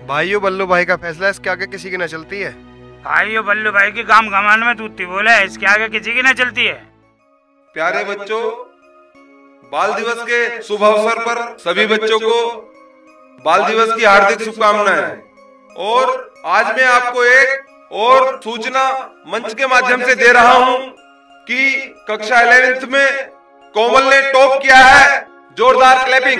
भाइयों बल्लू भाई का फैसला इसके आगे किसी की न चलती है। भाइयों बल्लू भाई की काम कमान में तूती बोला है, इसके आगे किसी की न चलती है। प्यारे बच्चों, बाल दिवस के शुभ अवसर पर सभी बच्चों को बाल दिवस की हार्दिक शुभकामनाएं। और आज मैं आपको एक और सूचना मंच के माध्यम से दे रहा हूं कि कक्षा 11th में कोमल ने टॉप किया है। जोरदार क्लैपिंग।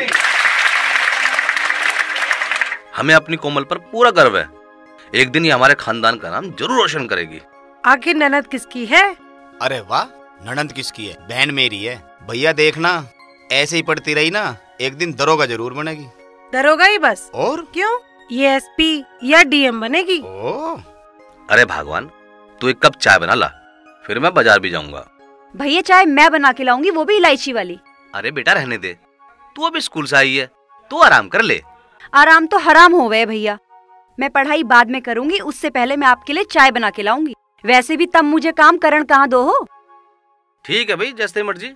हमें अपनी कोमल पर पूरा गर्व है। एक दिन ये हमारे खानदान का नाम जरूर रोशन करेगी। आखिर ननद किसकी है? अरे वाह, ननद किसकी है? बहन मेरी है। भैया देखना, ऐसे ही पढ़ती रही ना, एक दिन दरोगा जरूर बनेगी। दरोगा ही बस? और क्यों, ये एसपी या डीएम बनेगी? ओ, अरे भगवान, तू एक कप चाय बना ला, फिर मैं बाजार भी जाऊंगा। भैया चाय मैं बना के लाऊंगी, वो भी इलायची वाली। अरे बेटा रहने दे, तू अभी स्कूल से आई है, तू आराम कर ले। आराम तो हराम हो गए भैया। मैं पढ़ाई बाद में करूंगी, उससे पहले मैं आपके लिए चाय बना के लाऊंगी। वैसे भी तब मुझे काम करण कहाँ दो हो। ठीक है भाई, जैसे मर्जी।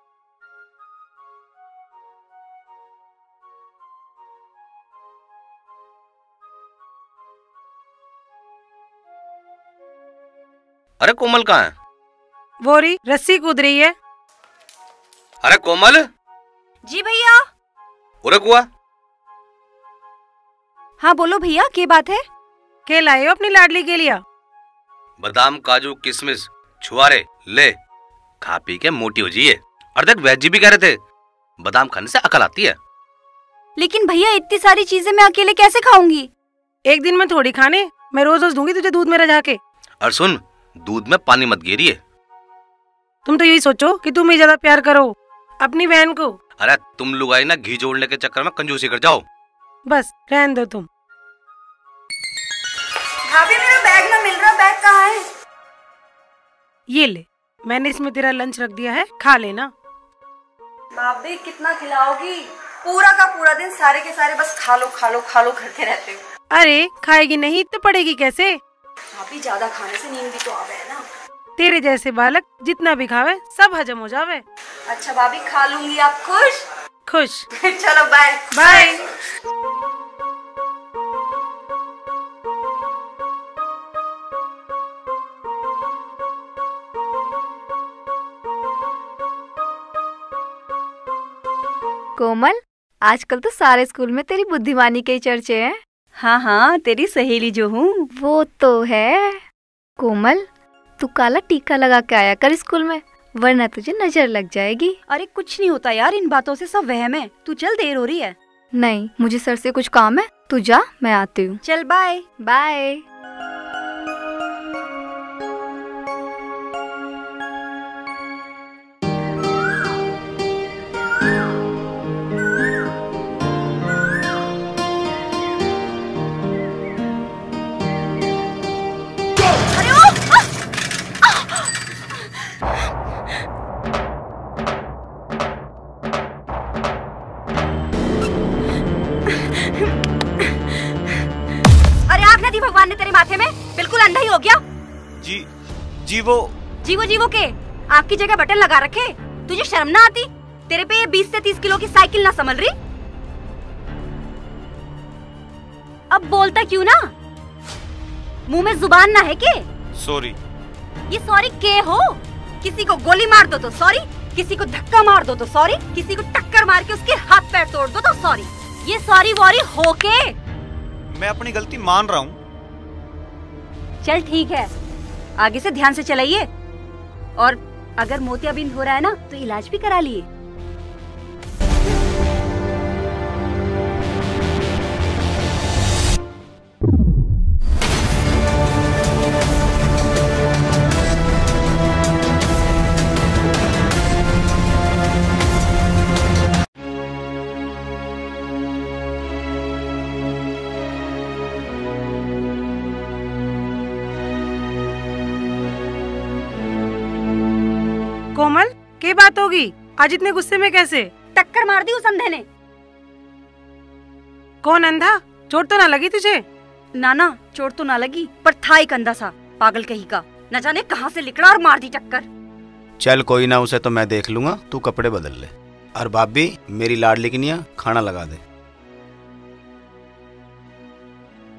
अरे कोमल कहाँ है? वो रही, रस्सी कूद रही है। अरे कोमल। जी भैया। उरे कुआ। हाँ बोलो भैया, क्या बात है? क्या लाए हो अपनी लाडली के लिए? बादाम, काजू, किशमिश, छुआरे ले, खा पी के मोटी हो जाइए। और देख वैद जी भी कह रहे थे बादाम खाने से अकल आती है। लेकिन भैया इतनी सारी चीजें मैं अकेले कैसे खाऊंगी? एक दिन में थोड़ी खाने, मैं रोज रोज दूंगी तुझे दूध में रजा के। और सुन, दूध में पानी मत गिरिए। तुम तो यही सोचो कि तुम ही ज्यादा प्यार करो अपनी बहन को। अरे तुम लोग आई ना घी जोड़ने के चक्कर में कंजूसी कर जाओ। बस रहने दो तुम। भाभी मेरा बैग ना मिल रहा, बैग कहाँ है? ये ले, मैंने इसमें तेरा लंच रख दिया है, खा लेना। भाभी कितना खिलाओगी? पूरा का पूरा दिन सारे के सारे बस खा लो खा लो खा लो करते रहते हो। अरे खाएगी नहीं तो पड़ेगी कैसे? भाभी ज्यादा खाने से नींद भी तो आवे है ना। तेरे जैसे बालक जितना भी खावे सब हजम हो जावे। अच्छा भाभी खा लूंगी, आप खुश? खुश। चलो बाय बाय। कोमल, आजकल तो सारे स्कूल में तेरी बुद्धिमानी के ही चर्चे हैं। हाँ हाँ, तेरी सहेली जो हूँ। वो तो है। कोमल, तू काला टीका लगा के आया कर स्कूल में, वरना तुझे नजर लग जाएगी। अरे कुछ नहीं होता यार, इन बातों से सब वहम है। तू चल, देर हो रही है। नहीं, मुझे सर से कुछ काम है, तू जा, मैं आती हूँ। चल बाय बाय। भगवान ने तेरे माथे में, बिल्कुल अंधा ही हो गया। जीवो के आँख की जगह बटन लगा रखे। तुझे शर्म ना आती? तेरे पे ये 20 से 30 किलो की साइकिल ना संभल रही? अब बोलता क्यों ना? मुंह में जुबान ना है के? सॉरी। ये सॉरी के हो? किसी को गोली मार दो तो सॉरी, किसी को धक्का मार दो तो सॉरी, किसी को टक्कर मार के उसके हाथ पैर तोड़ दो तो सॉरी। ये सॉरी वॉरी हो के? मैं अपनी गलती मान रहा हूँ। चल ठीक है, आगे से ध्यान से चलाइए। और अगर मोतियाबिंद हो रहा है ना तो इलाज भी करा लिए। कोमल, क्या बात होगी? आज इतने गुस्से में कैसे? टक्कर मार दी उस अंधे ने। कौन अंधा? चोट तो ना लगी तुझे? ना चोट तो ना लगी, पर था एक अंधा सा पागल कहीं का, न जाने कहां से निकला और मार दी टक्कर। चल कोई ना, उसे तो मैं देख लूंगा, तू कपड़े बदल ले। और भाभी, मेरी लाडली की निया खाना लगा दे।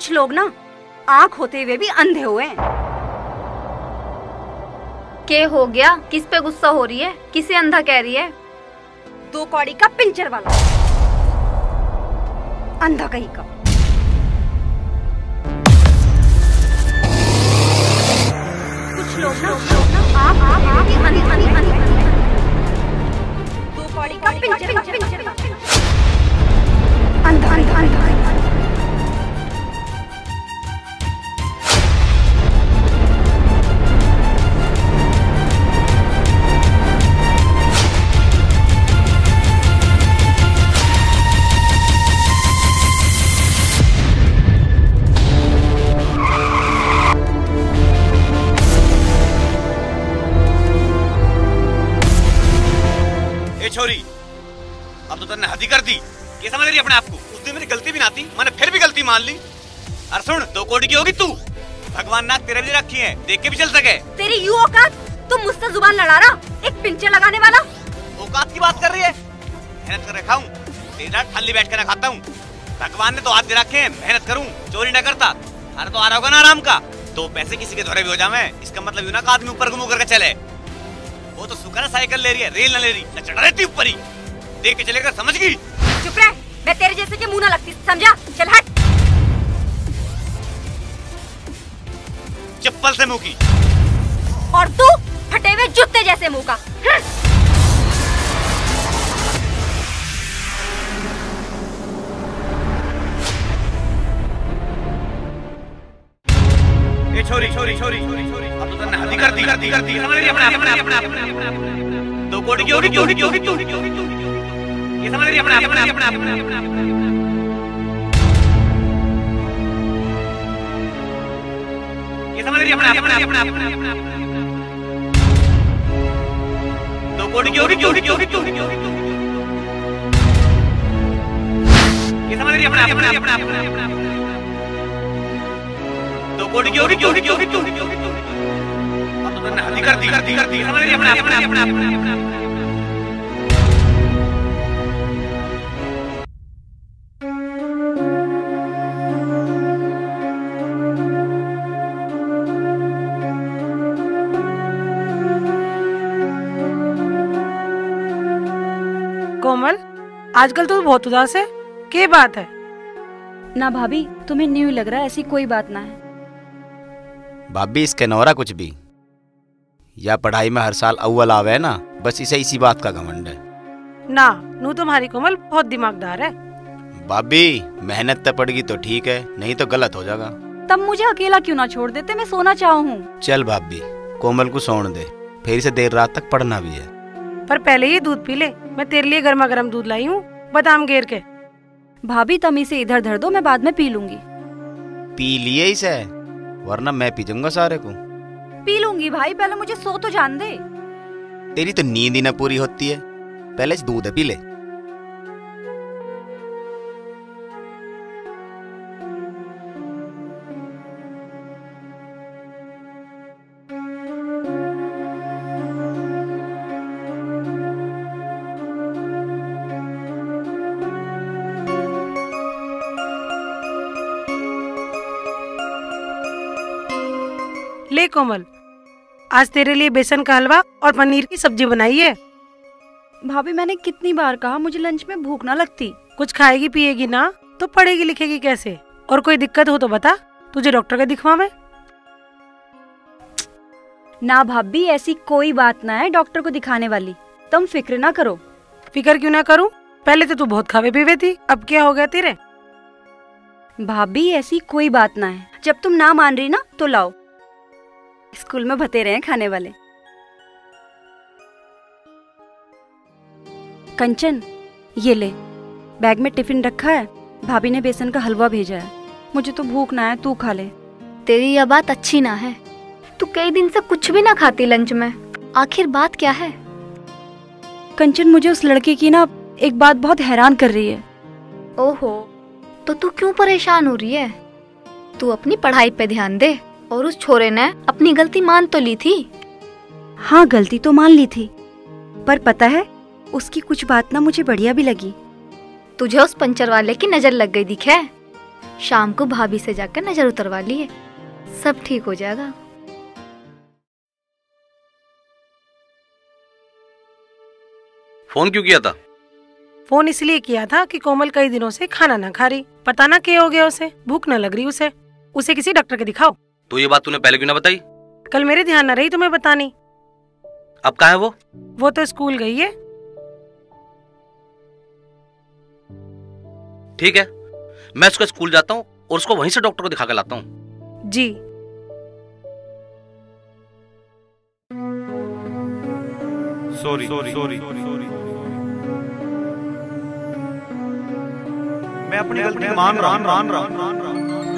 कुछ लोग ना आँख होते हुए भी अंधे हुए हैं। के हो गया? किस पे गुस्सा हो रही है? किसे अंधा कह रही है? 2 कौड़ी का पिंचर वाला अंधा कहीं का। कुछ लोग ना आप अंधे 2 कौड़ी का पिंचर अंधा अंधा अंधा। छोरी, अब तो तन्ने हदी कर दी। क्या समझ रही अपने आप को? उस दिन मेरी गलती भी ना थी, मैंने फिर भी गलती मान ली। अरे सुन, 2 कौड़ी की होगी तू। भगवान नाक तेरे भी रखी है, देख के भी चल सके। तेरी यू औकात? तुम मुझसे जुबान लड़ा रहा, एक पिंचर लगाने वाला। औकात की बात कर रही है? मेहनत कर रखा हूँ, दिन रात खाली बैठ कर ना खाता हूँ। भगवान ने तो हाथ दे रखे हैं, मेहनत करूँ, चोरी न करता। अरे तो आ रहा होगा ना आराम का, 2 पैसे किसी के धोरे भी हो जाए, इसका मतलब यूं ना आदमी ऊपर घूम करके चले। वो तो शुक्र है साइकिल ले रही है, रेल न ले रही, न चढ़ रहती ऊपर ही। देख के चलेगा, समझ गई? चुप रह, मैं तेरे जैसे के मुंह ना लगती, समझा? चल हट। चप्पल से मुंह की। और तू फटे हुए जूते जैसे मुंह का। छोरी छोरी छोरी छोरी छोरी, अब तो तन्ने हदी कर दी। समझ रही अपने 2 कौड़ी की होगी तू। ये समझ रही अपने 2 कौड़ी की होगी तू। ये समझ रही अपने 2 कौड़ी की होगी तू। अब तो तन्ने हदी कर दी। समझ रही अपने कोमल, आजकल तो बहुत उदास है, क्या बात है? ना भाभी, तुम्हें न्यू लग रहा है, ऐसी कोई बात ना है। भाभी इसके नौरा कुछ भी या पढ़ाई में हर साल अव्वल आवे ना, बस इसे इसी बात का घमंड है। ना नू तुम्हारी कोमल बहुत दिमागदार है। भाभी मेहनत तो पड़ेगी तो ठीक है, नहीं तो गलत हो जाएगा। तब मुझे अकेला क्यों ना छोड़ देते, मैं सोना चाहूँ। चल भाभी, कोमल को सोने दे, फिर इसे देर रात तक पढ़ना भी है। पर पहले ये दूध पी ले, मैं तेरे लिए गर्मा गर्म दूध लाई हूँ, बादाम घेर के। भाभी तमी से इधर धर दो, मैं बाद में पी लूंगी। पी लिए इसे, वरना मैं पी जाऊंगा सारे को। पी लूंगी भाई, पहले मुझे सो तो जान दे। तेरी तो नींद ही ना पूरी होती है, पहले से दूध पी ले। ले कोमल, आज तेरे लिए बेसन का हलवा और पनीर की सब्जी बनाई है। भाभी मैंने कितनी बार कहा, मुझे लंच में भूख ना लगती। कुछ खाएगी पिएगी ना तो पढ़ेगी लिखेगी कैसे? और कोई दिक्कत हो तो बता, तुझे डॉक्टर का दिखवावे। ना भाभी, ऐसी कोई बात ना है डॉक्टर को दिखाने वाली, तुम फिक्र ना करो। फिक्र क्यों ना करूं? पहले तो तू बहुत खावे पीवे थी, अब क्या हो गया तेरे? भाभी ऐसी कोई बात ना है, जब तुम ना मान रही ना तो लाओ, स्कूल में भतेरे हैं खाने वाले। कंचन, ये ले, बैग में टिफिन रखा है, भाभी ने बेसन का हलवा भेजा है, मुझे तो भूख ना है, तू खा ले। तेरी यह बात अच्छी ना है, तू कई दिन से कुछ भी ना खाती लंच में, आखिर बात क्या है? कंचन, मुझे उस लड़के की ना एक बात बहुत हैरान कर रही है। ओहो, तो तू क्यों परेशान हो रही है? तू अपनी पढ़ाई पे ध्यान दे। और उस छोरे ने अपनी गलती मान तो ली थी। हाँ, गलती तो मान ली थी, पर पता है उसकी कुछ बात ना मुझे बढ़िया भी लगी। तुझे उस पंचर वाले की नजर लग गई दिखे? शाम को भाभी से जाकर नजर उतरवा लिए, सब ठीक हो जाएगा। फोन क्यों किया था? फोन इसलिए किया था कि कोमल कई दिनों से खाना ना खा रही, पता ना क्या हो गया उसे, भूख न लग रही उसे किसी डॉक्टर के दिखाओ। तो ये बात तूने पहले क्यों ना बताई? कल मेरे ध्यान न रही तुम्हें बतानी। अब कहाँ है वो? वो तो स्कूल गई है। ठीक है, मैं उसका स्कूल जाता हूँ और उसको वहीं से डॉक्टर को दिखा के लाता हूँ। जी। सॉरी। मैं अपनी गलती मान रहा हूँ।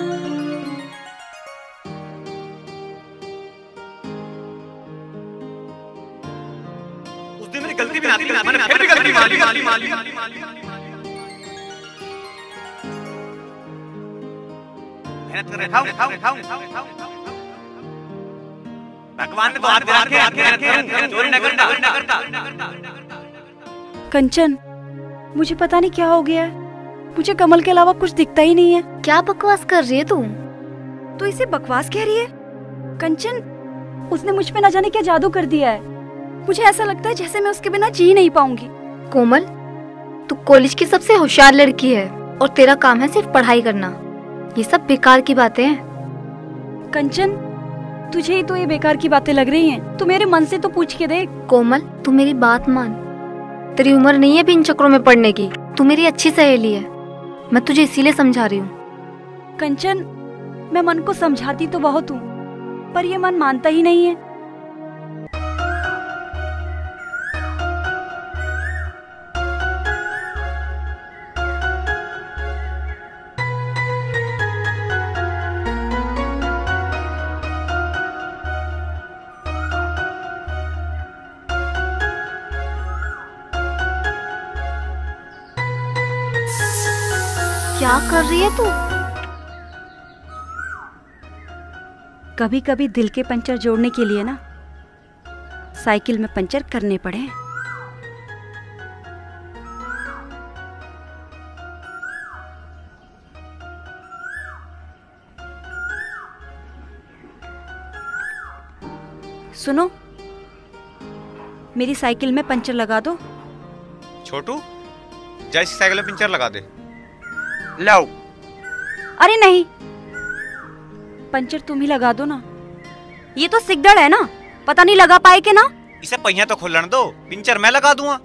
उस दिन मेरी गलती भी नहीं थी, मैंने फिर भी गलती मान ली। मेहनत कर खाऊं। भगवान ने तो हाथ रखे, चोरी न करता। कंचन, मुझे पता नहीं क्या हो गया है, मुझे कमल के अलावा कुछ दिखता ही नहीं है। क्या बकवास कर रही है तू? तो इसे बकवास कह रही है? कंचन, उसने मुझ पे न जाने क्या जादू कर दिया है। मुझे ऐसा लगता है जैसे मैं उसके बिना जी नहीं पाऊंगी। कोमल, तू कॉलेज की सबसे होशियार लड़की है और तेरा काम है सिर्फ पढ़ाई करना। ये सब बेकार की बातें हैं। कंचन, तुझे ही तो ये बेकार की बातें लग रही हैं। तू मेरे मन से तो पूछ के देख। कोमल, तू मेरी बात मान। तेरी उम्र नहीं है भी इन चक्रों में पड़ने की। तू मेरी अच्छी सहेली है, मैं तुझे इसीलिए समझा रही हूँ। कंचन, मैं मन को समझाती तो बहुत हूँ, पर ये मन मानता ही नहीं है। क्या कर रही है तू? कभी कभी दिल के पंचर जोड़ने के लिए ना साइकिल में पंचर करने पड़े। सुनो, मेरी साइकिल में पंचर लगा दो। छोटू, जैसी साइकिल में पंचर लगा दे। लो। अरे नहीं, पंचर तुम ही लगा दो ना। ये तो सिगदड़ है ना, पता नहीं लगा पाए कि ना। इसे पहिया तो खोलने दो, पंचर मैं लगा दूंगा।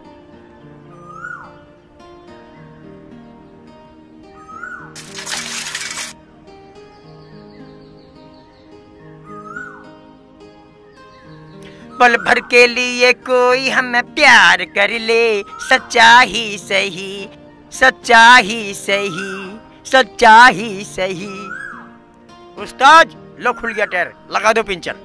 पल भर के लिए कोई हमें प्यार कर ले, सच्चा ही सही, सच्चा ही सही, सच्चा ही सही। उस्ताद, लो खुल गया टायर, लगा दो पंचर।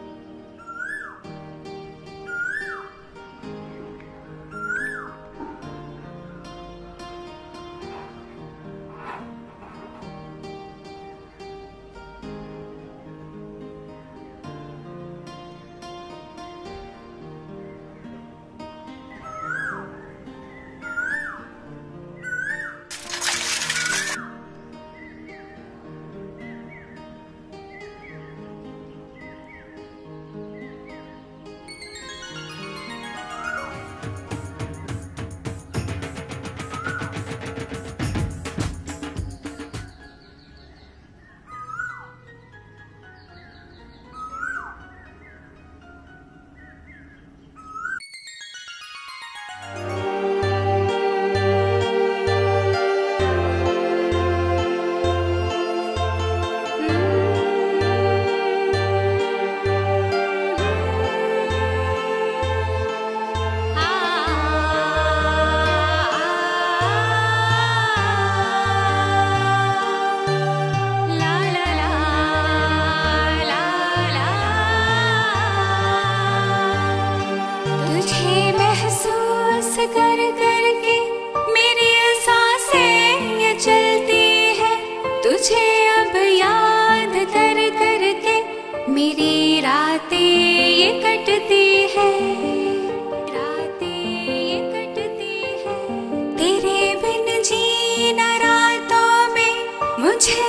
मुझे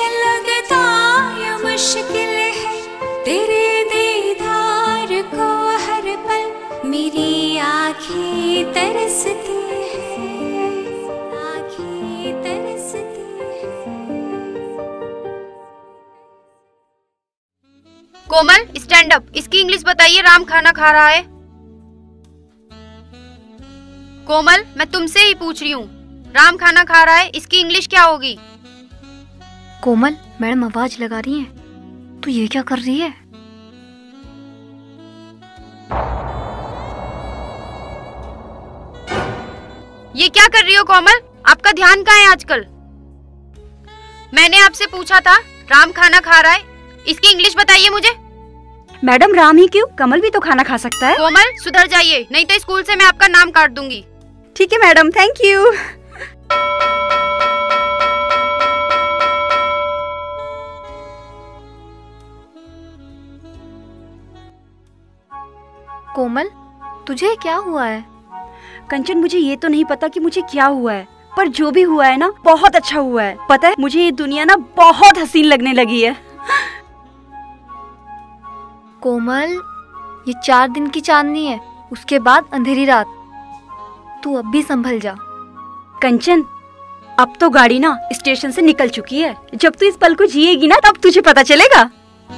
मेरी आँखें तरसती हैं, आँखें तरसती हैं। Komal stand up. इसकी इंग्लिश बताइए। राम खाना खा रहा है। कोमल मैं तुमसे ही पूछ रही हूँ, राम खाना खा रहा है, इसकी इंग्लिश क्या होगी? कोमल मैडम आवाज लगा रही हैं। तू ये क्या कर रही है? ये क्या कर रही हो कोमल? आपका ध्यान कहाँ है आजकल? मैंने आपसे पूछा था राम खाना खा रहा है, इसकी इंग्लिश बताइए मुझे। मैडम राम ही क्यों, कमल भी तो खाना खा सकता है। कोमल सुधर जाइए, नहीं तो स्कूल से मैं आपका नाम काट दूंगी। ठीक है मैडम, थैंक यू। कोमल तुझे क्या हुआ है? कंचन मुझे ये तो नहीं पता कि मुझे क्या हुआ है, पर जो भी हुआ है ना बहुत अच्छा हुआ है। पता है मुझे ये दुनिया ना बहुत हसीन लगने लगी है। कोमल ये 4 दिन की चांदनी है, उसके बाद अंधेरी रात। तू अब भी संभल जा। कंचन अब तो गाड़ी ना स्टेशन से निकल चुकी है, जब तू इस पल को जिएगी ना तब तुझे पता चलेगा।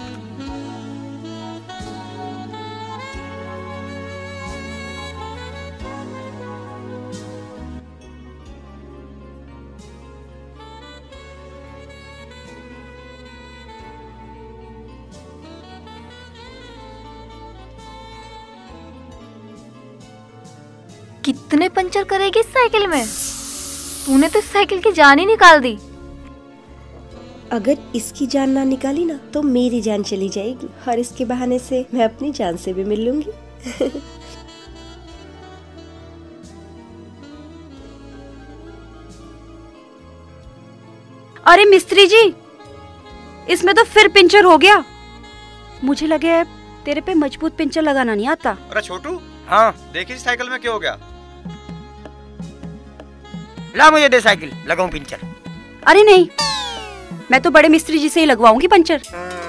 कितने पंचर करेगी इस साइकिल में? तूने तो इस साइकिल की जान ही निकाल दी। अगर इसकी जान ना निकाली ना तो मेरी जान चली जाएगी, और इसके बहाने से मैं अपनी जान से भी मिल लूंगी। अरे मिस्त्री जी, इसमें तो फिर पंचर हो गया। मुझे लगे तेरे पे मजबूत पंचर लगाना नहीं आता। अरे छोटू, हाँ देखिए साइकिल में क्या हो गया। ला मुझे दे साइकिल, लगाऊं पंचर। अरे नहीं, मैं तो बड़े मिस्त्री जी से ही लगवाऊंगी पंचर।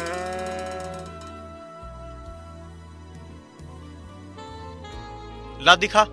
ला दिखा।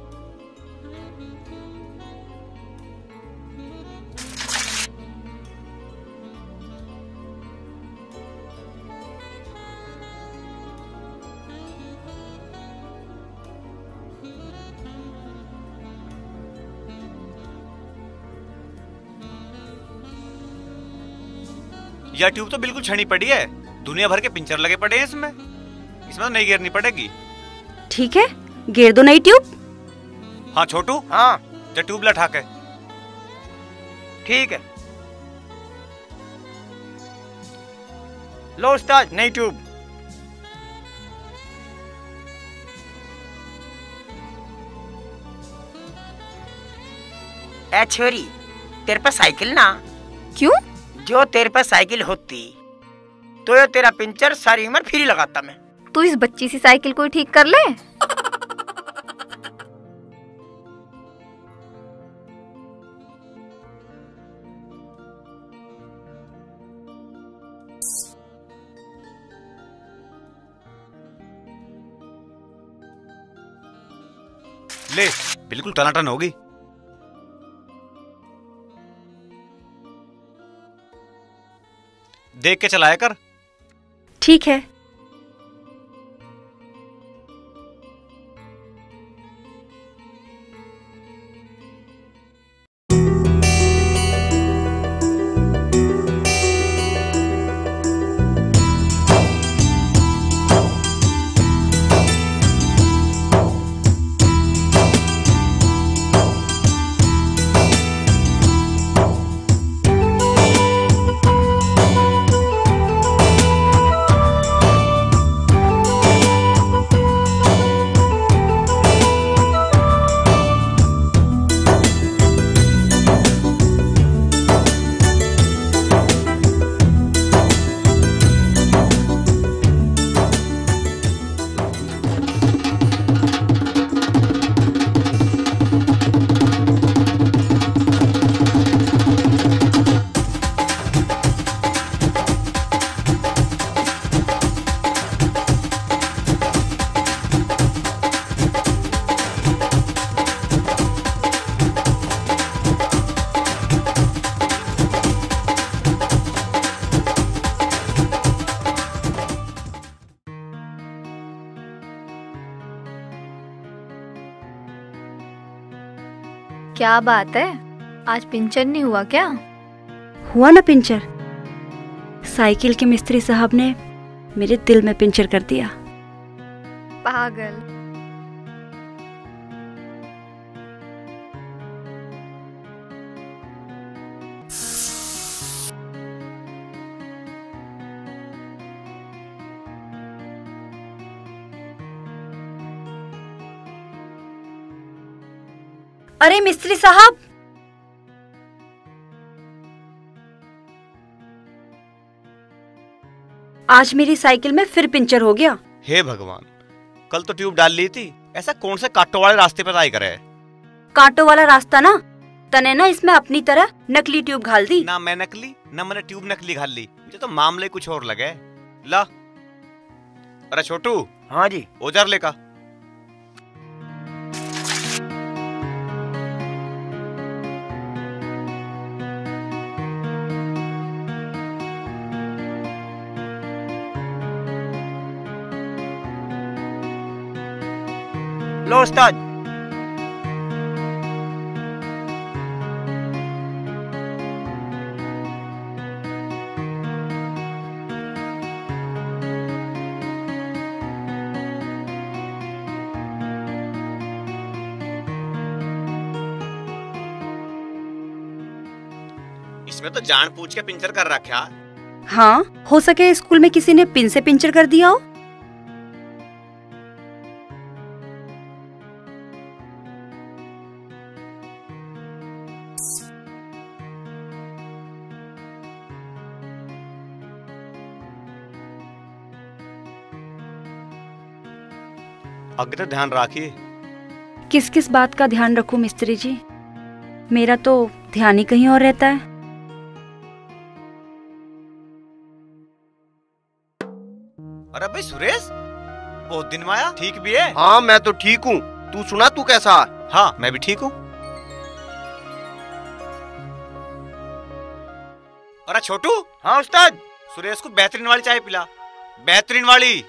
यह ट्यूब तो बिल्कुल छनी पड़ी है, दुनिया भर के पिंचर लगे पड़े हैं इसमें तो नई गिरनी पड़ेगी। ठीक है, गिर दो नई ट्यूब। हाँ छोटू, हाँ जो ट्यूब लठा के। ठीक है, लो उस्ताद नई ट्यूब। ए छोरी, तेरे पास साइकिल ना? क्यों? जो तेरे पास साइकिल होती तो ये तेरा पंचर सारी उम्र फ्री लगाता मैं। तू इस बच्ची सी साइकिल को ठीक कर ले। ले, बिल्कुल टनाटन होगी। देख के चलाया कर। ठीक है। क्या बात है, आज पिंचर नहीं हुआ क्या? हुआ ना पिंचर। साइकिल के मिस्त्री साहब ने मेरे दिल में पिंचर कर दिया। पागल। अरे मिस्त्री साहब, आज मेरी साइकिल में फिर पंचर हो गया। हे भगवान, कल तो ट्यूब डाल ली थी, ऐसा कौन से कांटों वाले रास्ते पर आई करे? कांटों वाला रास्ता ना, तने ना इसमें अपनी तरह नकली ट्यूब घाल दी। ना मैं नकली, ना मैंने ट्यूब नकली घाल ली, मुझे तो मामले कुछ और लगे। ला, अरे छोटू। हाँ जी। औजार लेका। लो उस्ताद। इसमें तो जान पूछ के पिंचर कर रखा। हाँ, हो सके स्कूल में किसी ने पिन से पिंचर कर दिया हो। आगे तो ध्यान रखिए। किस किस बात का ध्यान रखूं मिस्त्री जी? मेरा तो ध्यान ही कहीं और रहता है। अरे भाई सुरेश, बहुत दिन में आया, ठीक भी है? हाँ मैं तो ठीक हूँ, तू सुना, तू कैसा? हाँ मैं भी ठीक हूँ। अरे छोटू। हाँ उस्ताद। सुरेश को बेहतरीन वाली चाय पिला, बेहतरीन वाली।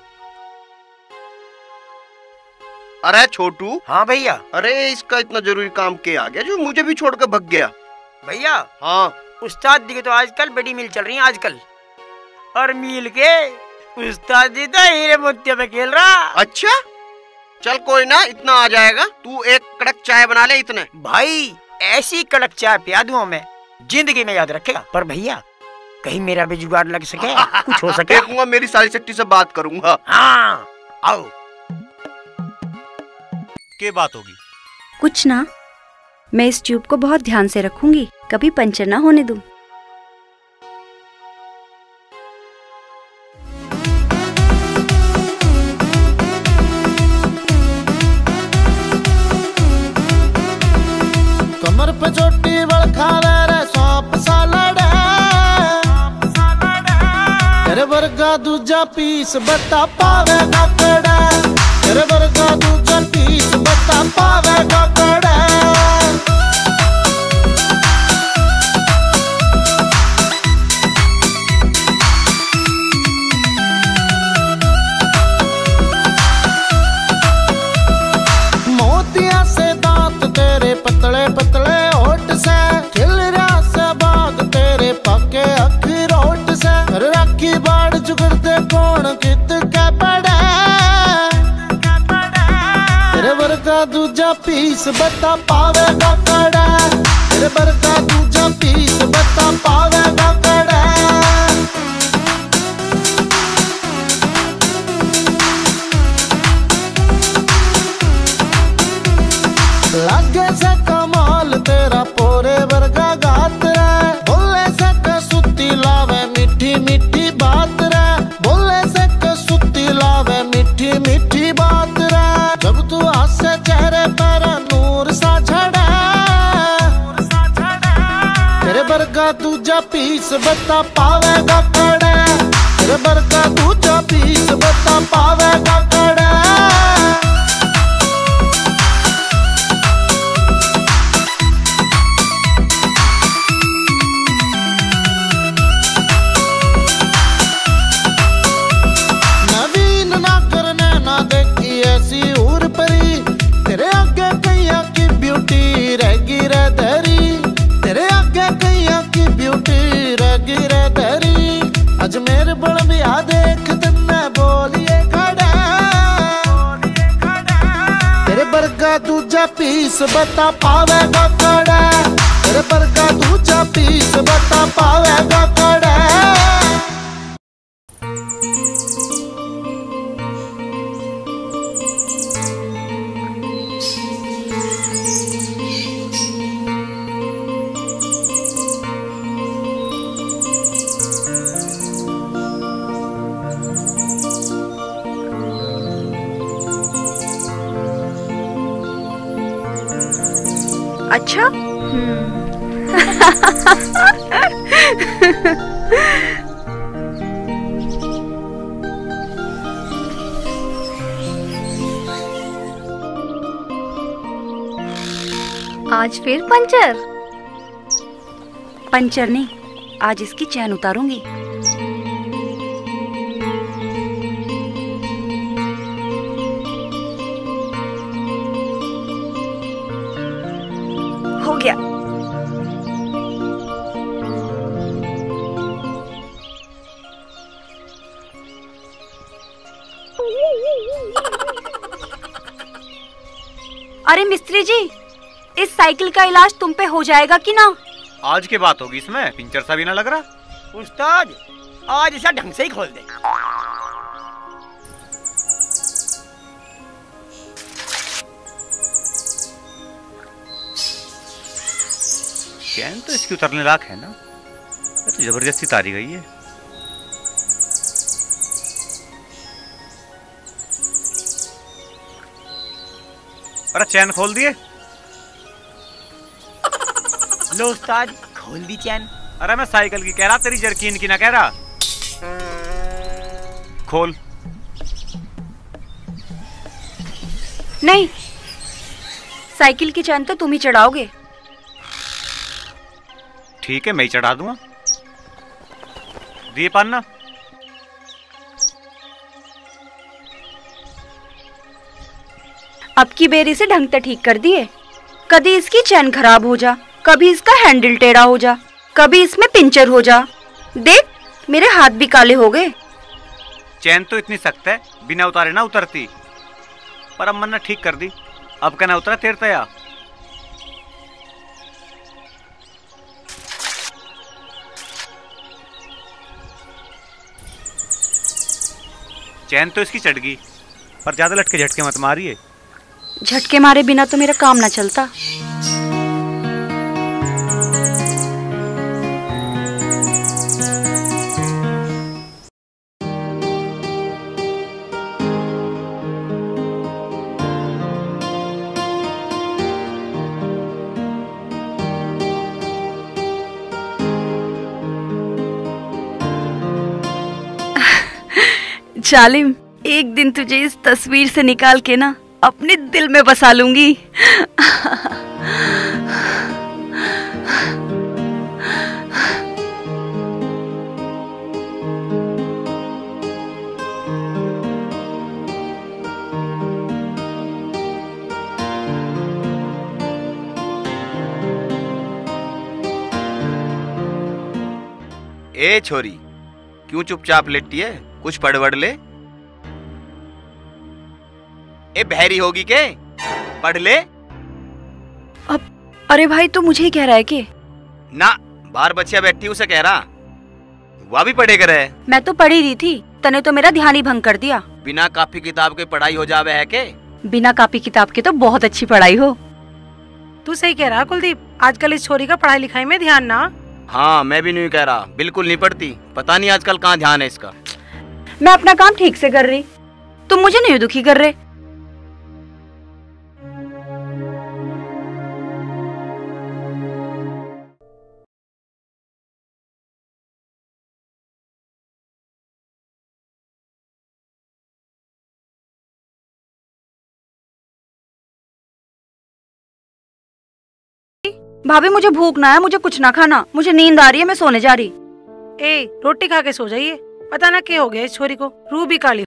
अरे छोटू। हाँ भैया। अरे इसका इतना जरूरी काम क्या आ गया जो मुझे भी छोड़कर भग गया? भैया। हाँ उस्ताद जी की तो आजकल बड़ी मिल चल रही है आजकल, और मिल के उस्ताद जी तो हीरे मोतियों पे खेल रहा। अच्छा चल कोई ना, इतना आ जाएगा। तू एक कड़क चाय बना ले इतने। भाई ऐसी कड़क चाय पिया दूं मैं, जिंदगी में याद रखेगा। पर भैया कहीं मेरा भी जुगाड़ लग सके, कुछ हो सके। देखूंगा, मेरी साली चट्टी से बात करूंगा। हाँ आओ। क्या बात होगी? कुछ ना, मैं इस ट्यूब को बहुत ध्यान से रखूंगी, कभी पंचर ना होने दूं। कमर पे चोटी बड़खावे रे सौंप सालड़, तेरे वर्गा दूजा पीस बता पावेगा कड़ा, तेरे वर्गा दूजा पीस बता पावेगा कड़ा। मोतिया से दांत तेरे पतले पतले होठ से, खिलरा से बाग तेरे पके अखरोट से, राखी बाड़ जुगड़ते कौन कित के पड़े, तेरे वर्गा दूजा पीस बता पावेगा कड़ा, तेरे वर्गा दूजा पीस बता पावेगा कड़ा। लागे से कमाल तेरा पोरे वर्गा गात रे, बोले से कसुती लावे मीठी मीठी बात रे, बोले से कसुती लावे मीठी मीठी बात रे, जब तू हंसे चेहरे पर नूर सा झड़े, तेरे वर्गा दूजा पीस बता पावेगा कड़ा, तेरे वर्गा दूजा पीस बता पावेगा कड़ा। ऐसी उर परी तेरे आगे कैया की ब्यूटी रहेगी रे दूजा पीस बता पावेगा कड़ा, तेरे बर्गा दूजा पीस बता पावेगा कड़ा। अच्छा आज फिर पंचर? पंचर नहीं, आज इसकी चैन उतारूंगी। हो गया। अरे मिस्त्री जी, इस साइकिल का इलाज तुम पे हो जाएगा कि ना? आज की बात होगी, इसमें पिंचर सा भी ना लग रहा। उस्ताद आज इसे ढंग से ही खोल दे। चैन तो इसकी उतरने लायक है ना, ये तो जबरदस्ती तारी गई है। अरे चैन खोल दिए। लो उस्ताद खोल दी चैन। अरे मैं साइकिल की कह रहा, तेरी जरकीन की ना कह रहा। खोल। नहीं, साइकिल की चैन तो तुम ही चढ़ाओगे। ठीक है, मैं ही चढ़ा दूंगा। दिए पन्ना। अब की बेरी से ढंग से ठीक कर दिए। कभी इसकी चैन खराब हो जा, कभी इसका हैंडल टेढ़ा हो जा, कभी इसमें पिंचर हो जा। देख मेरे हाथ भी काले हो गए। चैन तो इतनी सख्त है, बिना उतारे ना उतरती, पर अब मैंने ठीक कर दी। अब कहना उतरा तेर तया। चैन तो इसकी चढ़ गई, पर ज्यादा लटके झटके मत मारिए। झटके मारे बिना तो मेरा काम ना चलता। जालिम, एक दिन तुझे इस तस्वीर से निकाल के ना अपने दिल में बसा लूंगी। ए छोरी, क्यों चुपचाप लेटी है? कुछ पढ़ ले। ए बहरी होगी के? पढ़ ले। अब अरे भाई तू मुझे ही कह रहा है कि? ना, बाहर बच्चियां बैठी उसे कह रहा। वह भी पढ़े करे। मैं तो पढ़ी रही थी, तने तो मेरा ध्यान ही भंग कर दिया। बिना कॉपी किताब के पढ़ाई हो जावे है के? बिना कॉपी किताब के तो बहुत अच्छी पढ़ाई हो। तू सही कह रहा कुलदीप, आजकल इस छोरी का पढ़ाई लिखाई में ध्यान ना। हाँ, मैं भी नहीं कह रहा, बिल्कुल नहीं पढ़ती। पता नहीं आजकल कहाँ ध्यान है इसका। मैं अपना काम ठीक से कर रही, तुम मुझे नहीं दुखी कर रहे। भाभी मुझे भूख ना है, मुझे कुछ ना खाना, मुझे नींद आ रही है, मैं सोने जा रही। ए रोटी खा के सो जाइए, पता ना क्या हो गया इस छोरी को, रूह भी काली।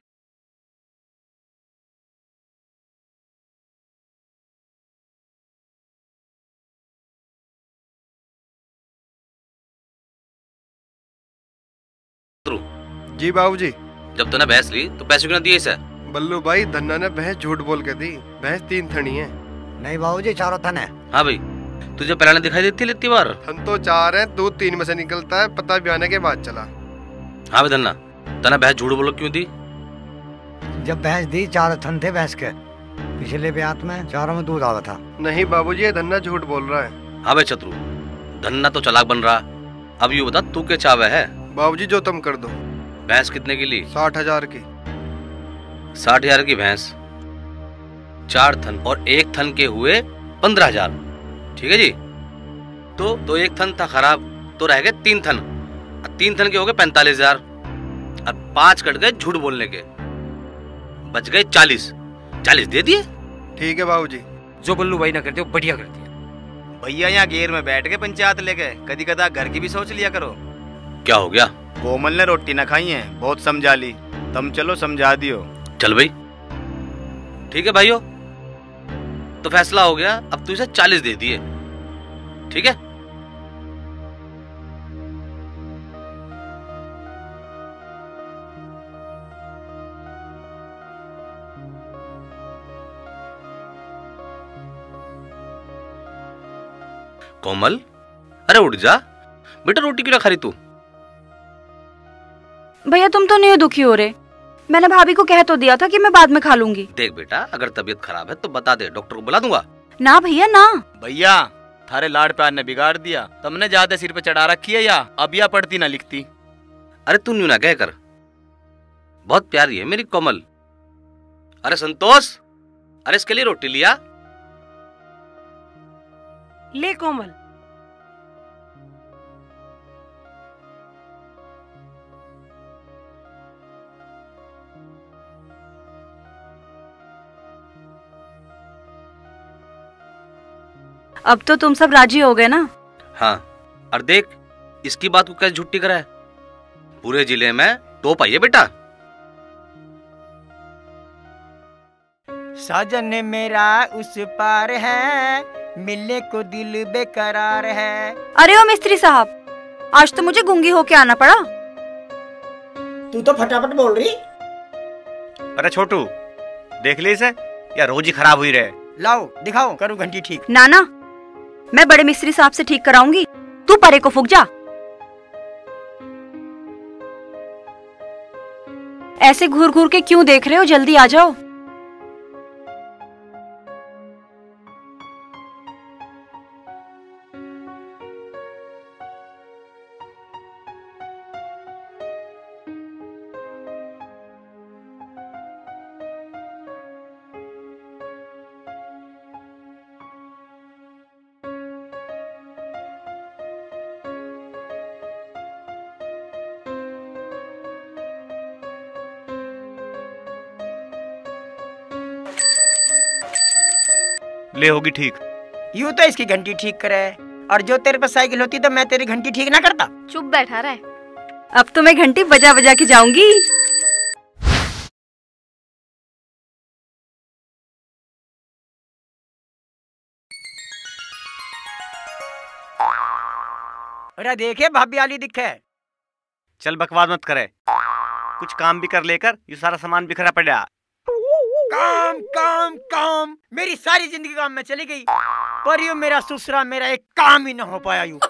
जी बाबूजी। जब तूने भैंस ली तो पैसे क्यों ना दिए इसे? बल्लू भाई, धन्ना ने भैंस झूठ बोल के दी। भैंस 3 थनी है। नहीं बाबूजी, चारों थन है। हाँ भाई, तुझे पहले दिखाई देती इतनी बार? हम तो 4 हैं, दूध 3 में से निकलता है, पता भी आने के बाद चला। हाँ भाई धन्ना, तना भैंस झूठ बोलो क्यों दी? जब भैंस दी 4 थन थे भैंस के, पिछले ब्यात में 4 में दूध आ रहा था। नहीं बाबूजी, ये धन्ना झूठ बोल रहा है। हाँ भाई चतुरु, धन्ना तो चालाक बन रहा। अब ये बता तू क्या चावे है? बाबूजी जो तुम कर दो। भैंस कितने की ली? 60,000 की। 60,000 की भैंस, 4 थन और 1 थन के हुए 15,000। ठीक है जी। तो 1 थन था खराब, तो रह गए 3 थन। 3 थन के हो गए 45,000 और 5 कट गए झूठ बोलने के, बच गए 40 दे दिए। ठीक है बाबूजी। जो बल्लू भाई ना करते हो बढ़िया करती है। भैया यहाँ घेर में बैठ के पंचायत लेके कदी कदा घर की भी सोच लिया करो। क्या हो गया? कोमल ने रोटी ना खाई है, बहुत समझा ली, तुम चलो समझा दियो। चल भाई ठीक है भाइयों, तो फैसला हो गया, अब तू इसे 40 दे दिए। ठीक है। कोमल, अरे उठ जा बेटा, रोटी क्यों खा रही तू? भैया तुम तो नहीं दुखी हो रहे? मैंने भाभी को कह तो दिया था कि मैं बाद में खा लूंगी। देख बेटा, अगर तबीयत खराब है तो बता दे, डॉक्टर को बुला दूंगा। ना भैया ना। भैया थारे लाड प्यार ने बिगाड़ दिया, तुमने ज्यादा सिर पे चढ़ा रखी है, या अब या पढ़ती ना लिखती। अरे तू न्यू ना कह कर, बहुत प्यारी है मेरी कोमल। अरे संतोष, अरे इसके लिए रोटी लिया। ले कोमल। अब तो तुम सब राजी हो गए ना? हाँ, और देख इसकी बात को कैसे झुट्टी करा है, पूरे जिले में टॉप आई है बेटा। साजन मेरा उस पार है, मिलने को दिल बेकरार है। अरे ओ मिस्त्री साहब, आज तो मुझे गूंगी होके आना पड़ा। तू तो फटाफट बोल रही। अरे छोटू देख ली इसे, या रोज ही खराब हुई रहे। लाओ दिखाओ, करूँ घंटी ठीक। नाना, मैं बड़े मिस्त्री साहब से ठीक कराऊंगी, तू परे को फूक जा। ऐसे घूर घूर के क्यों देख रहे हो, जल्दी आ जाओ। ले होगी ठीक। यूं तो इसकी घंटी ठीक करे, और जो तेरे पास साइकिल होती तो मैं तेरी घंटी ठीक ना करता। चुप बैठा रहे। अब तो मैं घंटी बजा बजा के जाऊंगी। अरे देखे भाभी आली दिखे। चल बकवास मत करे, कुछ काम भी कर लेकर, ये सारा सामान बिखरा पड़ा। काम काम काम, मेरी सारी जिंदगी काम में चली गई, पर यूं मेरा ससुरा मेरा एक काम ही न हो पाया। यूं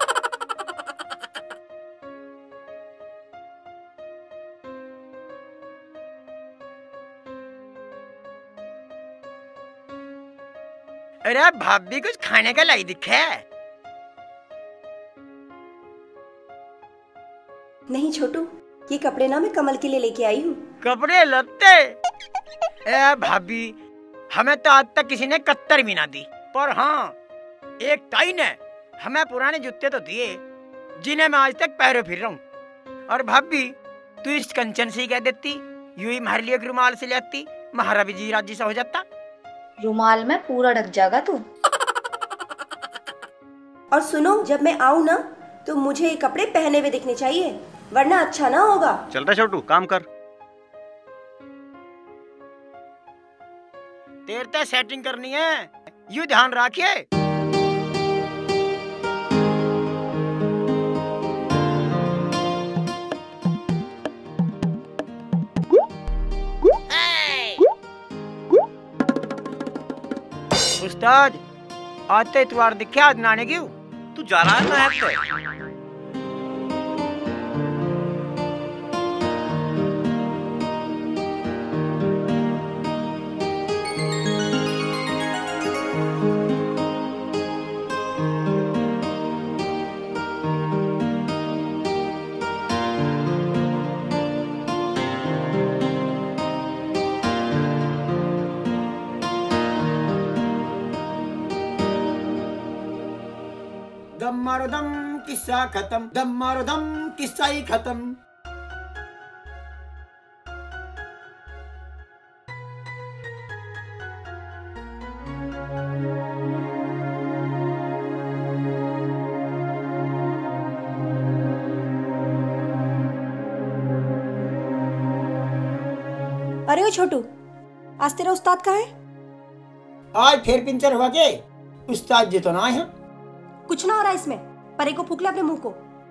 अरे भाभी कुछ खाने का लाई दिखे। नहीं छोटू, ये कपड़े ना मैं कमल के लिए लेके आई हूँ। कपड़े लत्ते? ए भाभी, हमें तो आज तक किसी ने कत्तर भी ना दी, पर हाँ एक ताई ने हमें पुराने जूते तो दिए, जिन्हें मैं आज तक पैरों फिर रहा हूँ। और भाभी तू इस कंचन से ही कह देती, यूं ही हमारे लिए एक रुमाल से ले आती, महाराज जी राजी सा हो जाता। रुमाल में पूरा ढक जाएगा तू। और सुनो, जब मैं आऊँ ना तो मुझे ये कपड़े पहने हुए दिखने चाहिए, वरना अच्छा ना होगा। चल रहा छोटू, काम कर। देर तक सेटिंग करनी है, यूं ध्यान रखिए। उस्ताद आते इतवार दिखे आज नाने क्यों? तू जा रहा है ना है? दम मारो दम किस्सा खत्म, दम मारो दम किस्सा ही खत्म। अरे ओ छोटू, आज तेरा उस्ताद कहाँ है? आज फिर पिंचर हुआ के? उस्ताद जी तो ना है। कुछ ना हो रहा इसमें, परे को फूक ले अपने मुंह को।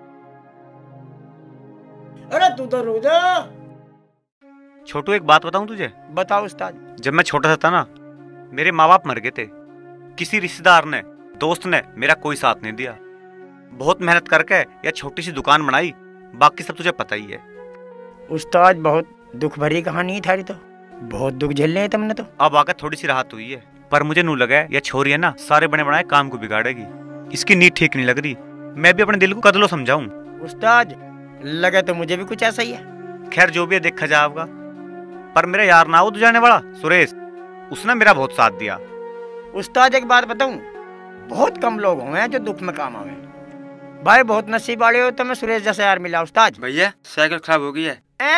अरे तू तो रुक जा। छोटू एक बात बताऊं तुझे? बताओ उस्ताद। जब मैं छोटा सा था ना, मेरे माँ बाप मर गए थे। किसी रिश्तेदार ने, दोस्त ने मेरा कोई साथ नहीं दिया। बहुत मेहनत करके यह छोटी सी दुकान बनाई, बाकी सब तुझे पता ही है। उस्ताद बहुत दुख भरी कहानी थारी तो, बहुत दुख झेलने हैं तुमने तो। अब आकर थोड़ी सी राहत हुई है, पर मुझे नू लगा यह छोरी है ना सारे बने बनाए काम को बिगाड़ेगी। इसकी नीयत ठीक नहीं लग रही। मैं भी अपने दिल को कदलो समझाऊं। उस्ताद लगा तो मुझे भी कुछ ऐसा ही है। खैर जो भी है देखा जाएगा। पर मेरा यार ना हो तू जाने वाला सुरेश, उसने मेरा बहुत साथ दिया। उस्ताद एक बात बताऊं, बहुत कम लोग होंगे जो दुख में काम आवे। भाई बहुत नसीब वाले हो तो मैं सुरेश जैसा यार मिला। उस्ताद भैया साइकिल खराब हो गई है।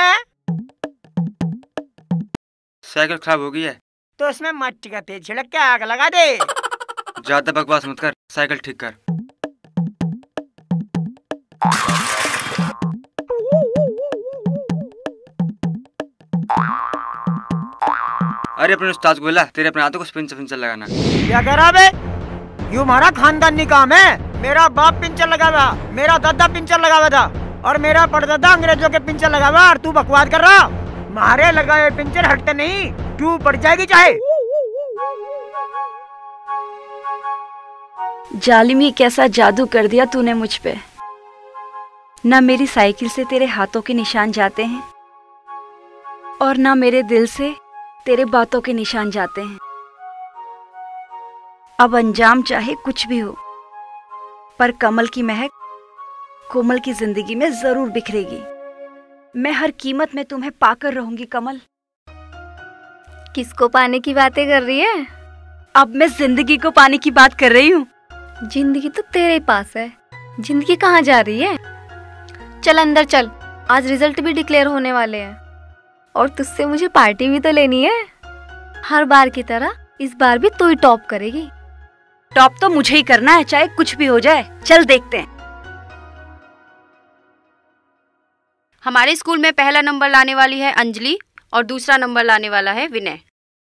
साइकिल खराब हो गई है तो उसमें मट्टी का तेल छिड़क के आग लगा दे। ज्यादा बकवास मत कर, साइकिल ठीक कर। अरे अपने उस्ताद को बोला तेरे अपने हाथों को पिंचर लगाना। क्या करा बे? यू हमारा खानदानी काम है। मेरा बाप पिंचर लगा हुआ, मेरा दादा पिंचर लगा हुआ था और मेरा परदादा अंग्रेजों के पिंचर लगा हुआ। और तू बकवास कर रहा? मारे लगाए पिंचर हटते नहीं, तू पड़ जाएगी चाहे। जालिमी कैसा जादू कर दिया तूने मुझ पे। ना मेरी साइकिल से तेरे हाथों के निशान जाते हैं और ना मेरे दिल से तेरे बातों के निशान जाते हैं। अब अंजाम चाहे कुछ भी हो, पर कमल की महक कोमल की जिंदगी में जरूर बिखरेगी। मैं हर कीमत में तुम्हें पाकर रहूंगी कमल। किसको पाने की बातें कर रही है? अब मैं जिंदगी को पाने की बात कर रही हूँ। जिंदगी तो तेरे पास है, जिंदगी कहाँ जा रही है? चल अंदर चल, आज रिजल्ट भी डिक्लेयर होने वाले हैं और तुझसे मुझे पार्टी भी तो लेनी है। हर बार की तरह इस बार भी तू ही टॉप करेगी। टॉप तो मुझे ही करना है, चाहे कुछ भी हो जाए। चल देखते हैं। हमारे स्कूल में पहला नंबर लाने वाली है अंजलि और दूसरा नंबर लाने वाला है विनय।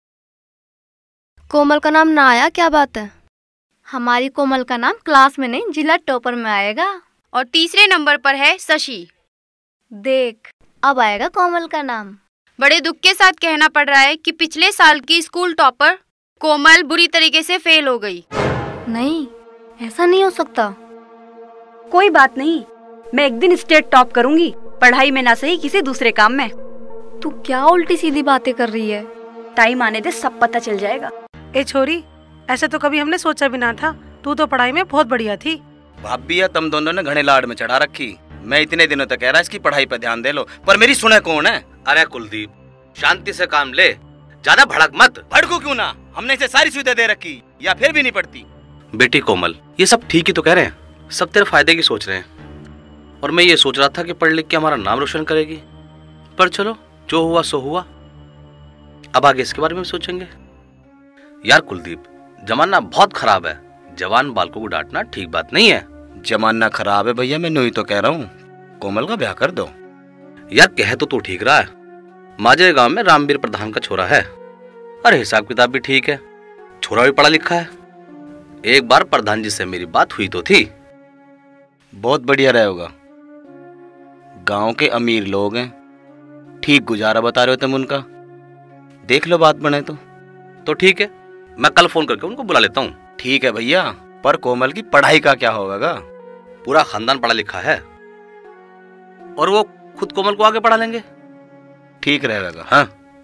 कोमल का नाम ना आया, क्या बात है? हमारी कोमल का नाम क्लास में नहीं जिला टॉपर में आएगा। और तीसरे नंबर पर है शशि। देख अब आएगा कोमल का नाम। बड़े दुख के साथ कहना पड़ रहा है कि पिछले साल की स्कूल टॉपर कोमल बुरी तरीके से फेल हो गई। नहीं, ऐसा नहीं हो सकता। कोई बात नहीं, मैं एक दिन स्टेट टॉप करूंगी, पढ़ाई में ना सही किसी दूसरे काम में। तू क्या उल्टी सीधी बातें कर रही है? टाइम आने दे, सब पता चल जाएगा। ए छोरी, ऐसा तो कभी हमने सोचा भी ना था। तू तो पढ़ाई में बहुत बढ़िया थी। भाभी तुम दोनों ने घने लाड में चढ़ा रखी। मैं इतने दिनों तक कह रहा इसकी पढ़ाई पर ध्यान दे लो, पर मेरी सुने कौन है? अरे कुलदीप, शांति से काम ले, ज्यादा भड़क मत। भड़कू क्यों ना, हमने इसे सारी सुविधा दे रखी, या फिर भी नहीं पड़ती। बेटी कोमल, ये सब ठीक ही तो कह रहे हैं, सब तेरे फायदे की सोच रहे हैं। और मैं ये सोच रहा था कि पढ़ लिख के हमारा नाम रोशन करेगी, पर चलो जो हुआ सो हुआ। अब आगे इसके बारे में सोचेंगे। यार कुलदीप, जमाना बहुत खराब है, जवान बालकों को डांटना ठीक बात नहीं है। जमाना खराब है भैया, मैं नहीं तो कह रहा हूँ कोमल का ब्याह कर दो। यार कह तो तू ठीक रहा है, माजरे गांव में रामवीर प्रधान का छोरा है। अरे हिसाब किताब भी ठीक है, छोरा भी पढ़ा लिखा है। एक बार प्रधान जी से मेरी बात हुई तो थी। बहुत बढ़िया रहेगा, गांव के अमीर लोग हैं, ठीक गुजारा बता रहे हो तुम उनका। देख लो बात बने तो ठीक है, मैं कल फोन करके उनको बुला लेता हूँ। ठीक है भैया, पर कोमल की पढ़ाई का क्या होगा? पूरा खानदान पढ़ा लिखा है और वो खुद कोमल को आगे पढ़ा लेंगे। ठीक रहेगा। हाँ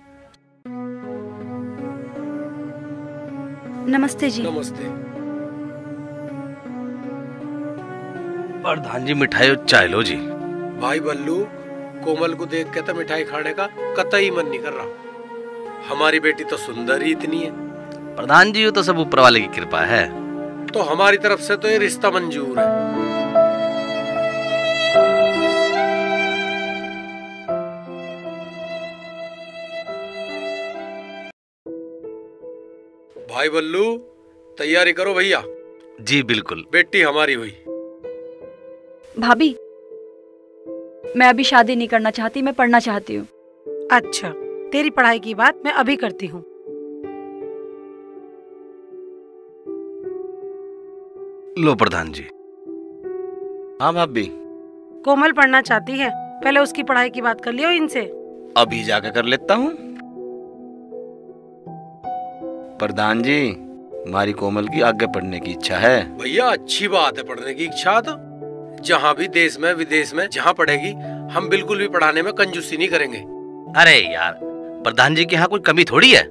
नमस्ते जी। नमस्ते। प्रधान जी मिठाई और चाय लो जी। भाई बल्लू, कोमल को देख के तो मिठाई खाने का कतई मन नहीं कर रहा। हमारी बेटी तो सुंदर ही इतनी है। प्रधान जी, ये तो सब ऊपर वाले की कृपा है। तो हमारी तरफ से तो ये रिश्ता मंजूर है। भाई बल्लू, तैयारी करो भैया। जी बिल्कुल। बेटी हमारी हुई। भाभी, मैं अभी शादी नहीं करना चाहती, मैं पढ़ना चाहती हूँ। अच्छा, तेरी पढ़ाई की बात मैं अभी करती हूँ। लो प्रधान जी। हाँ भाभी। कोमल पढ़ना चाहती है, पहले उसकी पढ़ाई की बात कर लियो इनसे। अभी जाकर कर लेता हूँ। प्रधान जी, हमारी कोमल की आगे पढ़ने की इच्छा है। भैया अच्छी बात है पढ़ने की इच्छा। तो जहाँ भी देश में विदेश में जहाँ पढ़ेगी, हम बिल्कुल भी पढ़ाने में कंजूसी नहीं करेंगे। अरे यार, प्रधान जी के यहाँ कोई कमी थोड़ी है।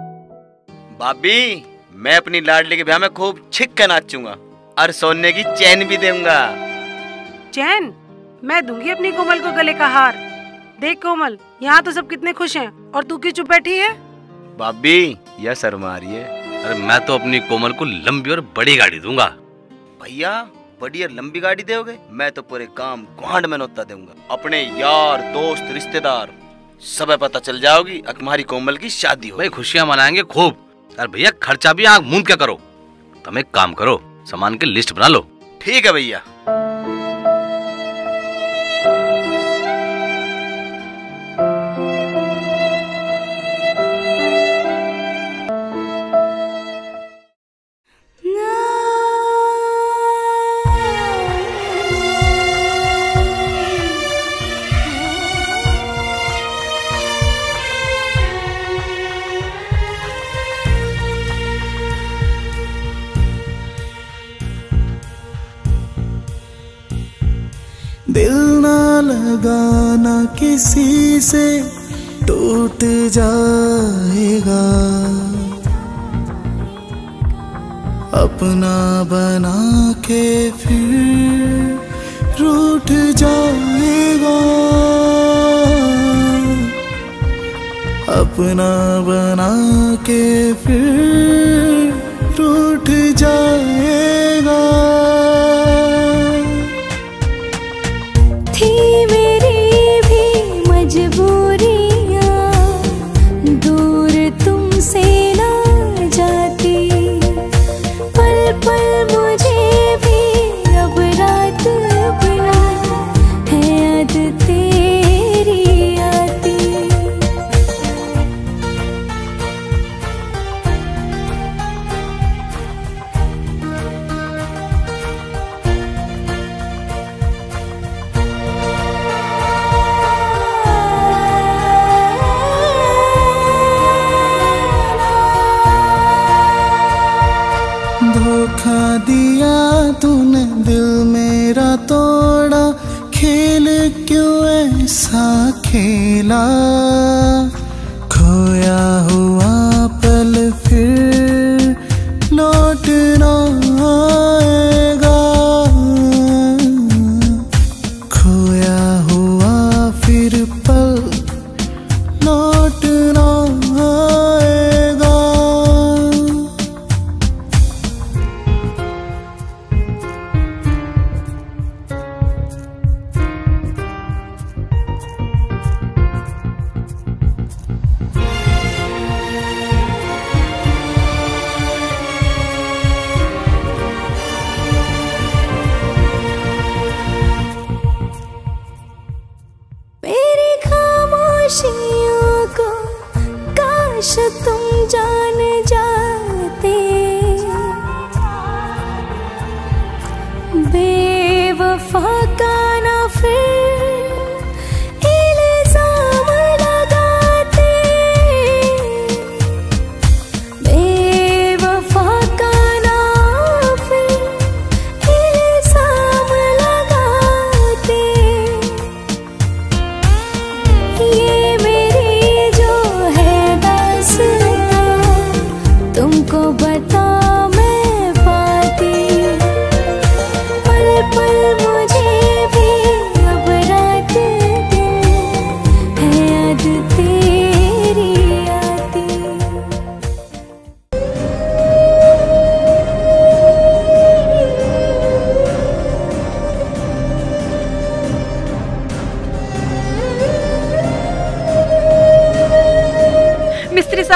भाभी, मैं अपनी लाडली के ब्याह में खूब छिक के नाचूंगा और सोने की चैन भी दूंगा। चैन? मैं दूंगी अपनी कोमल को गले का हार। देख कोमल, यहाँ तो सब कितने खुश हैं और तू क्यों चुप बैठी है? भाभी, यह शर्मा रही है। अरे मैं तो अपनी कोमल को लंबी और बड़ी गाड़ी दूंगा। भैया, बड़ी और लंबी गाड़ी दोगे? मैं तो पूरे काम ग्वांड में नोता दूंगा। अपने यार दोस्त रिश्तेदार सब पता चल जाओगी हमारी कोमल की शादी हो। भाई खुशियाँ मनाएंगे खूब। अरे भैया, खर्चा भी आंख मूंद क्या करो। तुम एक काम करो, सामान की लिस्ट बना लो। ठीक है भैया। दिल ना लगाना किसी से टूट जाएगा, अपना बना के फिर रूठ जाएगा, अपना बना के फिर रूठ जाएगा। थी मेरी भी मजबूरियाँ, दूर तुमसे ना जाती, पल पल मुझे भी अब रात बिना है याद तेरी आती। धोखा दिया तूने, दिल मेरा तोड़ा, खेल क्यों ऐसा खेला, खोया हुआ पल फिर लौट ना आएगा, खोया हुआ फिर पल लौट ना आएगा।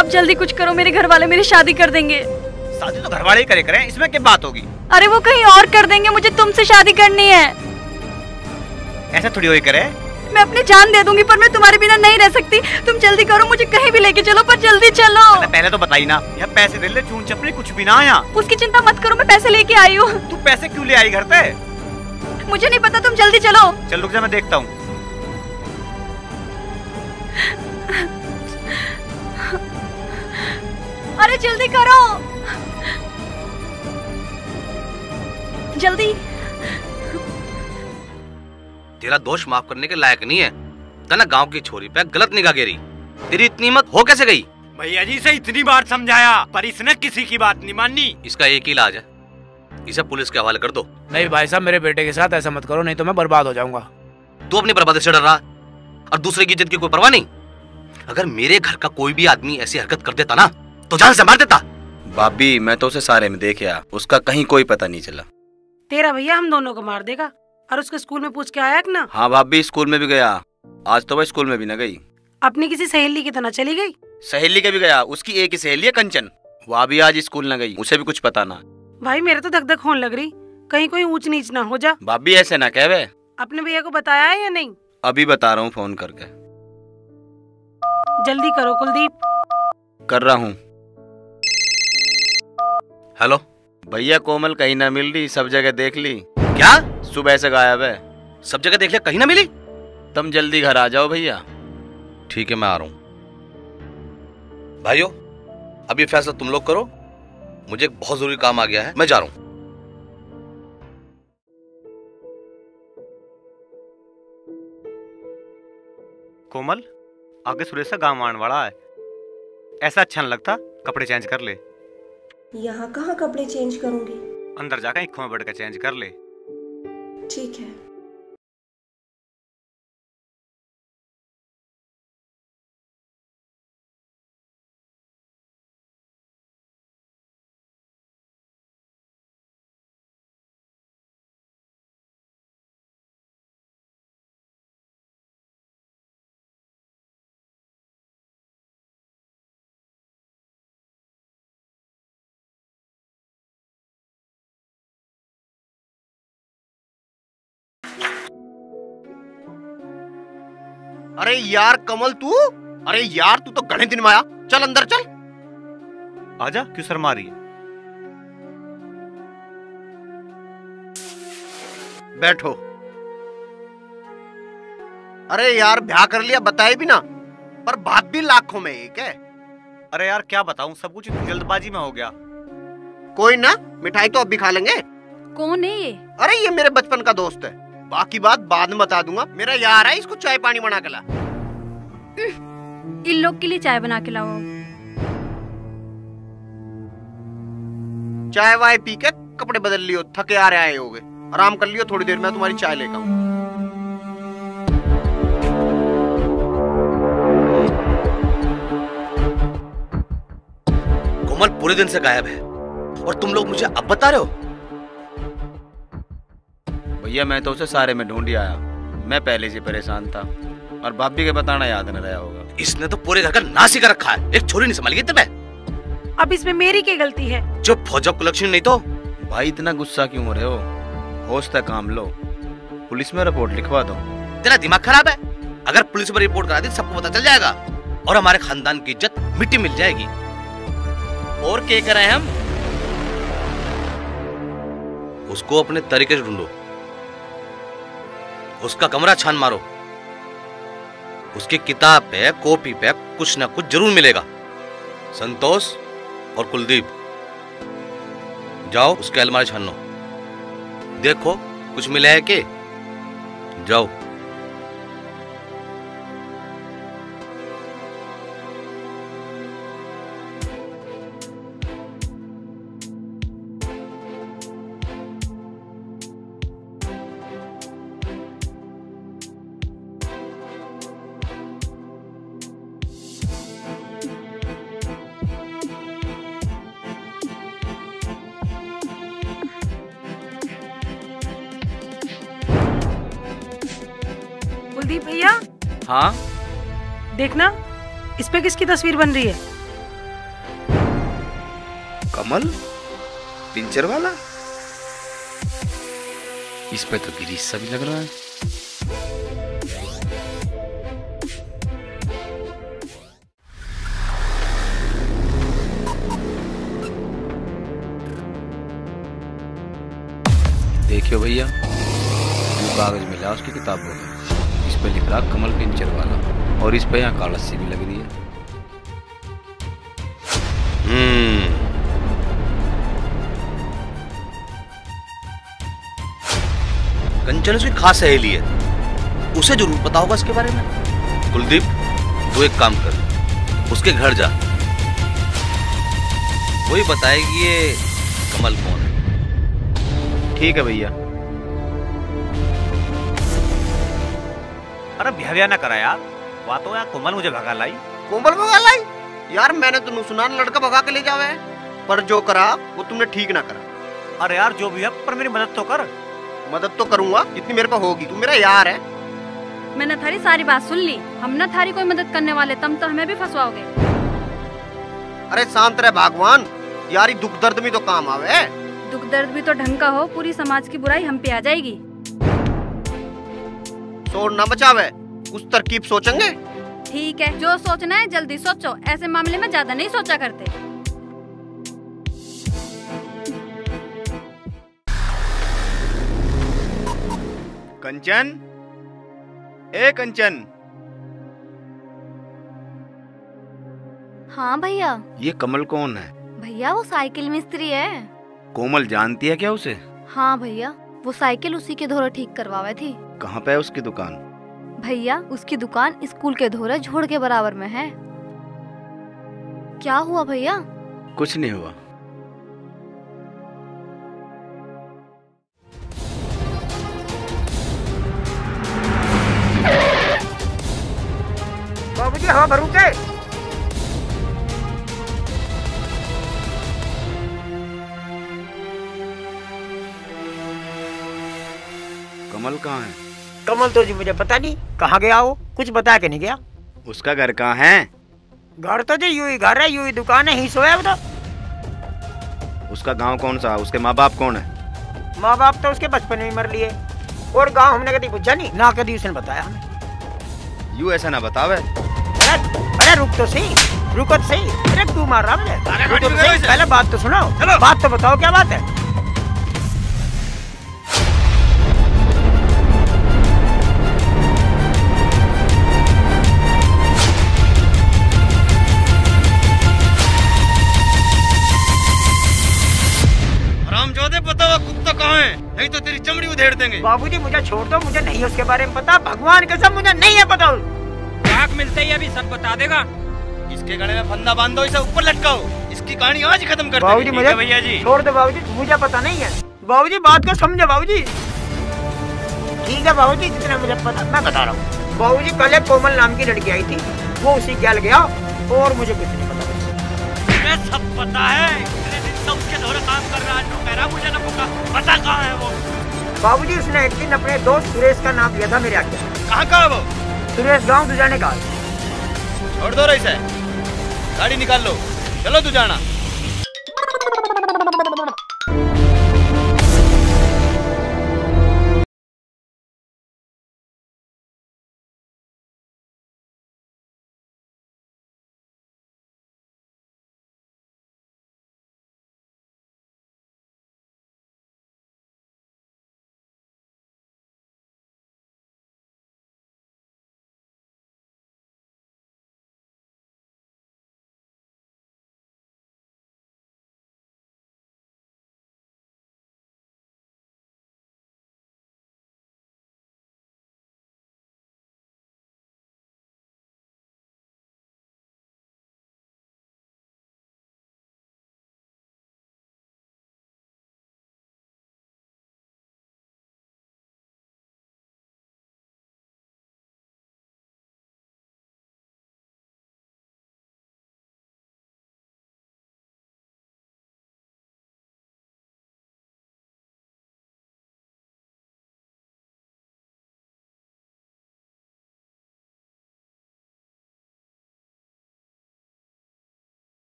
आप जल्दी कुछ करो, मेरे घर वाले मेरी शादी कर देंगे। शादी तो घर वाले ही करे करें, इसमें क्या बात होगी? अरे वो कहीं और कर देंगे, मुझे तुमसे शादी करनी है। ऐसा थोड़ी होई करे। मैं अपनी जान दे दूंगी पर मैं तुम्हारे बिना नहीं रह सकती। तुम जल्दी करो, मुझे कहीं भी लेके चलो, पर जल्दी चलो। पहले तो बताई ना, यह पैसे दे ले, चून चपनी कुछ भी ना आया। उसकी चिंता मत करो, मैं पैसे लेके आई हूँ। तू पैसे क्यों ले आई घर पे? मुझे नहीं पता, तुम जल्दी चलो। चल रुक जा, मैं देखता हूँ। अरे जल्दी करो, जल्दी। तेरा दोष माफ करने के लायक नहीं है। तना गांव की छोरी पे गलत निगाह गिरी। तेरी इतनी हिम्मत हो कैसे गई? भैया जी से इतनी बार समझाया पर इसने किसी की बात नहीं मानी। इसका एक ही इलाज है, इसे पुलिस के हवाले कर दो। नहीं भाई साहब, मेरे बेटे के साथ ऐसा मत करो, नहीं तो मैं बर्बाद हो जाऊंगा। तू अपनी बर्बादी से डर रहा और दूसरे की इज्जत की कोई परवाह नहीं। अगर मेरे घर का कोई भी आदमी ऐसी हरकत कर देता ना तो जान से मार देता। भाभी मैं तो उसे सारे में देखा, उसका कहीं कोई पता नहीं चला। तेरा भैया हम दोनों को मार देगा। और उसके स्कूल में पूछ के आया ना? हाँ भाभी, स्कूल में भी गया। आज तो वह स्कूल में भी न गई, अपनी किसी सहेली की तरह चली गई। सहेली के भी गया, उसकी एक ही सहेली है कंचन, वह भी आज स्कूल न गई, उसे भी कुछ पता ना। भाई मेरे तो धक धक होने लग रही, कहीं कोई ऊंच नीच ना हो जा। भाभी ऐसे ना कहवे। अपने भैया को बताया है या नहीं? अभी बता रहा हूँ फोन करके। जल्दी करो कुलदीप। कर रहा हूँ। हेलो भैया, कोमल कहीं ना मिल रही, सब जगह देख ली। क्या? सुबह से गायब है। सब जगह देख लिया, कहीं ना मिली? तुम जल्दी घर आ जाओ भैया। ठीक है, मैं आ रहा हूँ। भाइयों अब ये फैसला तुम लोग करो, मुझे एक बहुत जरूरी काम आ गया है, मैं जा रहा हूँ। कोमल, आगे सुरेश का गाँव आने वाला है, ऐसा अच्छा नहीं लगता, कपड़े चेंज कर ले। यहाँ कहाँ कपड़े चेंज करूंगी? अंदर जाकर आँखों में बढ़ कर चेंज कर ले। ठीक है। अरे यार कमल तू, अरे यार तू तो घने दिन में आया, चल अंदर चल। आजा, क्यों शर्मा रही है? बैठो। अरे यार ब्याह कर लिया, बताए भी ना, पर बात भी लाखों में एक है। अरे यार क्या बताऊं, सब कुछ इतनी जल्दबाजी में हो गया। कोई ना, मिठाई तो अब भी खा लेंगे। कौन है ये? अरे ये मेरे बचपन का दोस्त है, बाकी बात बाद में बता दूंगा। मेरा यार है, इसको चाय पानी बना के ला। इन लोग के लिए चाय बना के लाओ। चाय वाय पी के कपड़े बदल लियो, थके आ रहे आए होगे, आराम कर लियो, थोड़ी देर में तुम्हारी चाय लेकर आऊं। कोमल पूरे दिन से गायब है और तुम लोग मुझे अब बता रहे हो? भैया मैं तो उसे सारे में ढूंढ आया, मैं पहले से परेशान था और भाभी के बताना याद न रहा होगा। इसने तो पूरे घर का नाश ही कर रखा है, एक छोरी नहीं संभाल गई तुम्हें। अब इसमें मेरी क्या गलती है? जो फौजा कुलक्षणी नहीं तो। भाई इतना गुस्सा क्यों हो रहे हो, होश तक काम लो, पुलिस में रिपोर्ट लिखवा दो। तेरा दिमाग खराब है? अगर पुलिस में रिपोर्ट करा दी सबको पता चल जाएगा और हमारे खानदान की इज्जत मिट्टी मिल जाएगी। और क्या करें हम? उसको अपने तरीके से ढूंढो, उसका कमरा छान मारो, उसकी किताब पे कॉपी पे कुछ ना कुछ जरूर मिलेगा। संतोष और कुलदीप जाओ उसके अलमारी छान लो, देखो कुछ मिला है कि? जाओ। कुलदीप भैया। हाँ देखना, इस पे किसकी तस्वीर बन रही है? कमल पिंचर वाला, इस पे तो गिरीश सा भी लग रहा है। देखियो भैया, जो कागज मिला उसकी किताबों में, इस पे लिख रहा कमल पिंचर वाला, और इस पे यहाँ कालस्सी भी लग रही है। कंचन उसकी खास सहेली है, उसे जरूर पता होगा इसके बारे में। कुलदीप, तू एक काम कर, उसके घर जा, वही बताएगी ये कमल कौन है। ठीक है भैया। अरे भैया ना करा यार, बात हो यार, कोमल मुझे भगा लाई। कोमल भगा लाई? यार मैंने तो नुसनान लड़का भगा के ले जावे, पर जो करा वो तुमने ठीक ना करा। अरे यार जो भी है, पर मेरी मदद तो कर। मदद तो करूंगा जितनी मेरे पास होगी, तू मेरा यार है। मैंने थारी सारी बात सुन ली, हम ना थारी कोई मदद करने वाले, तुम तो हमें भी फंसवाओगे। अरे शांत रहे भगवान, यारी दुख दर्द में तो काम आवे। दुख दर्द भी तो ढंग का हो, पूरी समाज की बुराई हम पे आ जाएगी। सोच ना बचावे, कुछ तरकीब सोचेंगे। ठीक है, जो सोचना है जल्दी सोचो, ऐसे मामले में ज्यादा नहीं सोचा करते। कंचन, ए कंचन। हाँ भैया। ये कमल कौन है? भैया वो साइकिल मिस्त्री है। कोमल जानती है क्या उसे? हाँ भैया, वो साइकिल उसी के धोरे ठीक करवावे थी। कहाँ पे है उसकी दुकान? भैया उसकी दुकान स्कूल के धोरे झोड़ के बराबर में है। क्या हुआ भैया? कुछ नहीं हुआ। बाबूजी हवा भरूं के? कमल कहाँ है? कमल तो जी मुझे पता नहीं कहाँ गया, वो कुछ बता के नहीं गया। उसका घर कहाँ है? घर तो जी यूं ही घर है, यूं ही दुकान है, ही सोया वो तो। उसका गांव कौन सा? उसके माँ बाप कौन है? माँ बाप तो उसके बचपन में ही मर लिए, और गांव हमने कभी पूछा नहीं, ना कभी उसने बताया हमें। यूं ऐसा ना बतावे। अरे रुक तो सही, रुको तो सही। अरे तू मार रहा मुझे, रुको तो सही, पहले बात तो सुनो। बात तो बताओ, क्या बात है? रामजोदे बताओ कुत्ता कहाँ है, नहीं तो तेरी चमड़ी उधेड़ देंगे। बाबूजी मुझे छोड़ दो, मुझे नहीं उसके बारे में पता, भगवान कसम मुझे नहीं है पता। आग मिलते ही अभी सब बता देगा। इसके गले में फंदा बांध दो, इसे ऊपर लटकाओ, इसकी कहानी आज ही खत्म कर बाबूजी देंगे। मुझे भैया जी छोड़ दो बाबूजी, मुझे पता नहीं है। बाबूजी बात को समझो बाबूजी। ठीक है बाबूजी, जितना मुझे पता मैं बता रहा हूँ। बाबूजी कल एक कोमल नाम की लड़की आई थी, वो उसी गैल गया, और मुझे कुछ नहीं पता। मुझे सब पता है, इतने दिन से उसके दौरे काम कर रहा है, कह रहा मुझे ना पता कहाँ है वो। बाबूजी उसने एक दिन अपने दोस्त सुरेश का नाम लिया था मेरे आगे। कहाँ का वो? सुरेश गाँव दुजाने का। छोड़ दो रईस है, गाड़ी निकाल लो, चलो तू जाना।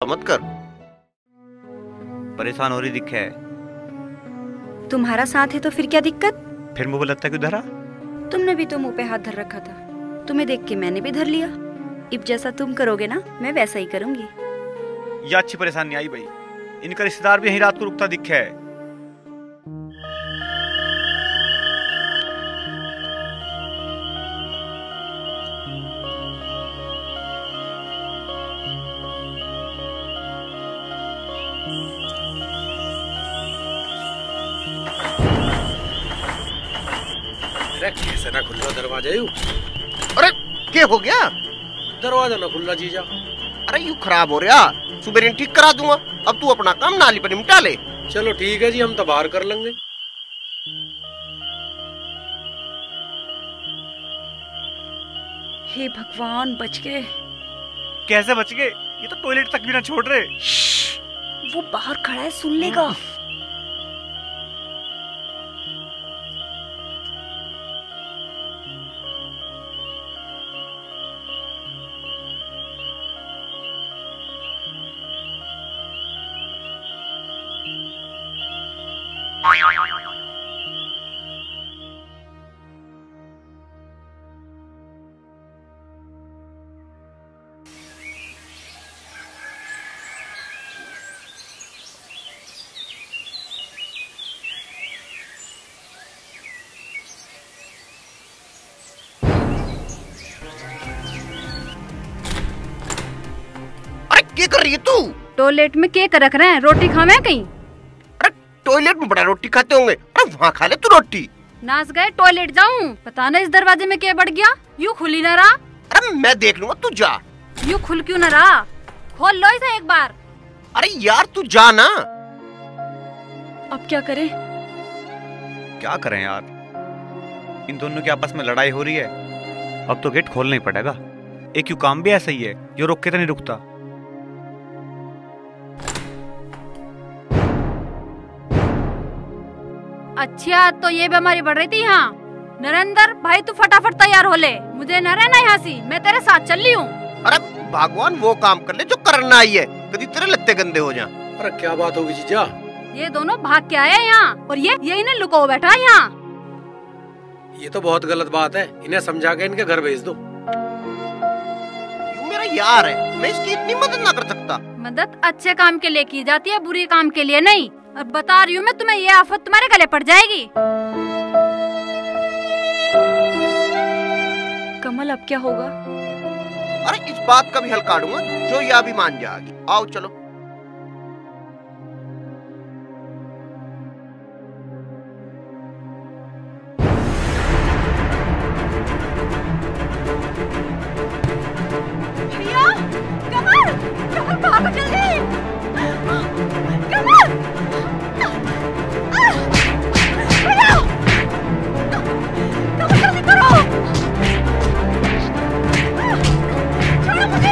मत कर। परेशान हो रही दिखे है। तुम्हारा साथ है तो फिर क्या दिक्कत? फिर मुंह लत्ता क्यों धरा? तुमने भी तो मुंह पे हाथ धर रखा था, तुम्हें देख के मैंने भी धर लिया। अब जैसा तुम करोगे ना मैं वैसा ही करूंगी। ये अच्छी परेशानी आई भाई। इनका रिश्तेदार भी यहीं रात को रुकता दिखे है। अरे कैसे ना खुला दरवाजा यू? अरे क्या हो गया? दरवाजा ना खुला जीजा। अरे यू खराब हो रहा, सुबह ठीक करा दूंगा। अब तू अपना काम नाली पर निपटा ले। चलो ठीक है जी, हम तो बाहर कर लेंगे। हे भगवान, बच गए। कैसे बच गए? ये तो टॉयलेट तक भी ना छोड़ रहे। वो बाहर खड़ा है, सुन लेगा। क्या कर रही है तू? टॉयलेट में केक रख रहे हैं, रोटी खावे कहीं? अरे टॉयलेट में बड़ा रोटी खाते होंगे। अरे वहाँ खा ले तू रोटी। नाच गए, टॉयलेट जाऊं? पता ना इस दरवाजे में क्या बढ़ गया, यूं खुली ना रहा। अरे मैं देख लूंगा, तू जा। यूं खुल क्यों ना रहा? खोल लो इसे एक बार। अरे यार तू जा ना। अब क्या करें? क्या करें यार, इन दोनों की आपस में लड़ाई हो रही है। अब तो गेट खोलना ही पड़ेगा। एक यू काम भी ऐसा ही है जो रोक के तो नहीं रुकता। अच्छा तो ये बीमारी बढ़ रही थी यहाँ। नरेंद्र भाई तू फटाफट तैयार हो ले, मुझे न रहना यहाँ सी, मैं तेरे साथ चल रही हूँ। अरे भगवान वो काम कर ले जो करना ही है, कभी तेरे लत्ते गंदे हो जा। अरे क्या बात होगी जीजा? ये दोनों भाग के आए यहाँ और ये इन्हें लुको बैठा है यहाँ। ये तो बहुत गलत बात है, इन्हें समझा के इनके घर भेज दो। यू मेरा यार है, मैं इसकी इतनी मदद ना कर सकता। मदद अच्छे काम के लिए की जाती है, बुरी काम के लिए नहीं। और बता रही हूँ मैं तुम्हें, ये आफत तुम्हारे गले पड़ जाएगी। कमल अब क्या होगा? अरे इस बात का भी हल काटूंगा जो यह भी मान जाएगी। आओ चलो। भैया, कमल, कमल भागो जल्दी। कमल, भैया, कमल जल्दी करो। छोड़ो मुझे।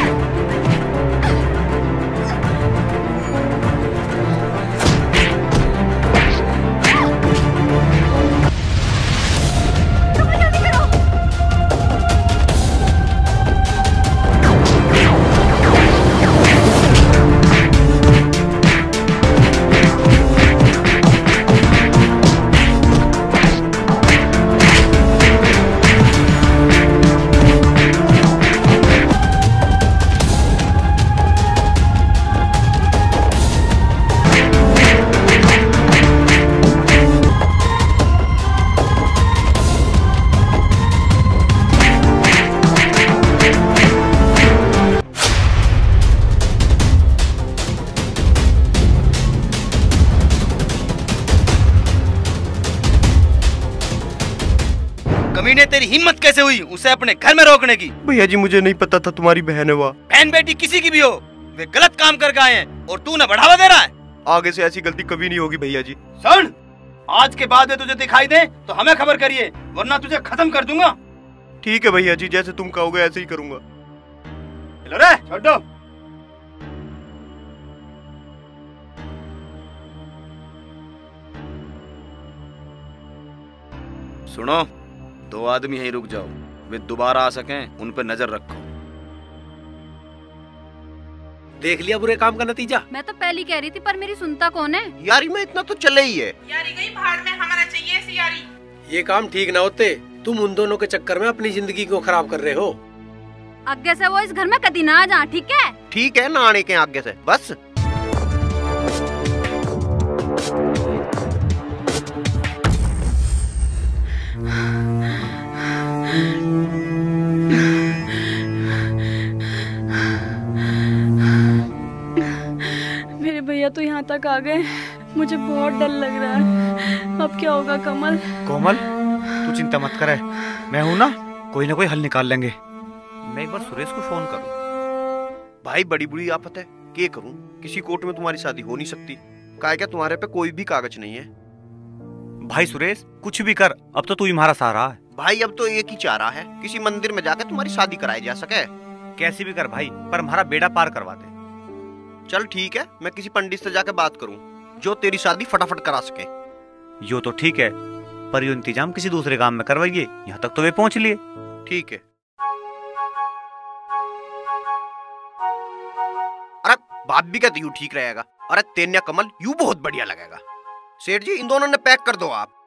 कमीने, तेरी हिम्मत कैसे हुई उसे अपने घर में रोकने की? भैया जी मुझे नहीं पता था तुम्हारी बहन है वह। बहन बेटी किसी की भी हो, वे गलत काम करके आए हैं और तू न बढ़ावा दे रहा है। आगे से ऐसी गलती कभी नहीं होगी भैया जी। सुन, आज के बाद में तुझे दिखाई दे तो हमें खबर करिए, वरना तुझे खत्म कर दूंगा। ठीक है भैया जी, जैसे तुम कहोगे ऐसे ही करूंगा। चलो रे, छोड़ दो। सुनो, दो आदमी यहीं रुक जाओ, वे दोबारा आ सकें उन पर नजर रखो। देख लिया बुरे काम का नतीजा। मैं तो पहले कह रही थी पर मेरी सुनता कौन है। यारी में इतना तो चले ही है। यारी गई भाड़ में, हमारा चाहिए ऐसी यारी। ये काम ठीक ना होते, तुम उन दोनों के चक्कर में अपनी जिंदगी को खराब कर रहे हो। आगे से वो इस घर में कभी ना आ जा, ठीक है? ठीक है, ना आने के आगे से बस। मेरे भैया तो यहाँ तक आ गए, मुझे बहुत डर लग रहा है। अब क्या होगा कमल? कोमल तू चिंता मत करे, मैं हूँ ना, कोई ना कोई हल निकाल लेंगे। मैं एक बार सुरेश को फोन करूँ। भाई बड़ी बुरी आफत है, क्या करूँ? किसी कोर्ट में तुम्हारी शादी हो नहीं सकती। क्या क्या तुम्हारे पे कोई भी कागज नहीं है। भाई सुरेश कुछ भी कर, अब तो तू ही हमारा सहारा है। भाई अब तो एक ही चारा है, किसी मंदिर में जाकर तुम्हारी शादी कराई जा सके। कैसी भी कर भाई, पर हमारा बेड़ा पार करवा दे। चल ठीक है, मैं किसी पंडित से जाकर बात करूं जो तेरी शादी फटाफट करा सके। यो तो ठीक है, पर यो इंतजाम किसी दूसरे काम में करवाइए, यहाँ तक तो वे पहुँच लिए। ठीक है। अरे बाप भी कहती यूं ठीक रहेगा। अरे तेन्या कमल यूं बहुत बढ़िया लगेगा। सेठ जी इन दोनों ने पैक कर दो आप।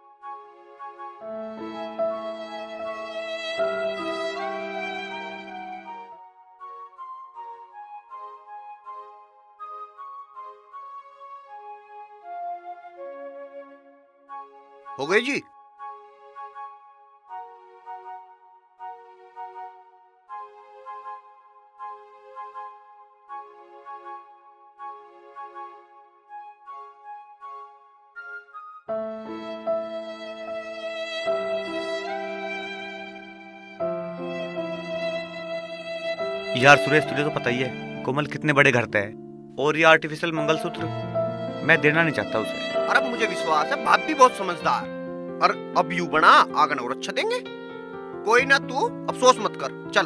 हो गई जी? यार सुरेश तुझे तो पता ही है कोमल कितने बड़े घर पे है, और ये आर्टिफिशियल मंगलसूत्र मैं देना नहीं चाहता उसे। अरे मुझे विश्वास है बाप भी बहुत समझदार। और अब यू बना आगन और अच्छा देंगे। कोई ना, तू अफसोस मत कर, चल।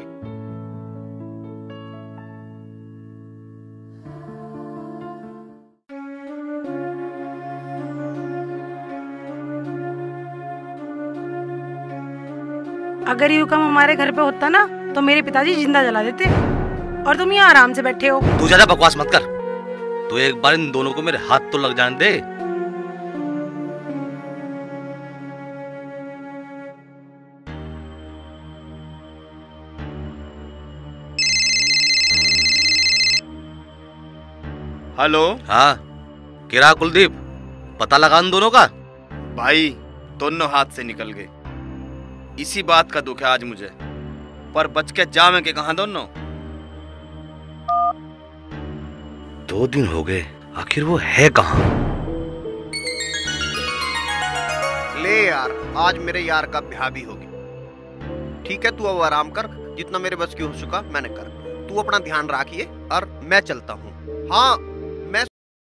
अगर ये हुक्म हमारे घर पे होता ना तो मेरे पिताजी जिंदा जला देते, और तुम यहाँ आराम से बैठे हो। तू ज्यादा बकवास मत कर, तो एक बार इन दोनों को मेरे हाथ तो लग जाने दे। हेलो। हाँ किरा कुलदीप, पता लगा उन दोनों का? भाई दोनों हाथ से निकल गए, इसी बात का दुख है आज मुझे। पर बच के जावे के कहां दोनों? 2 दिन हो गए, आखिर वो है कहाँ? ले यार, आज मेरे यार का ब्याह भी होगी। ठीक है तू अब आराम कर, जितना मेरे बस की हो चुका मैंने कर। तू अपना ध्यान रखिए और मैं चलता हूँ। हाँ मैं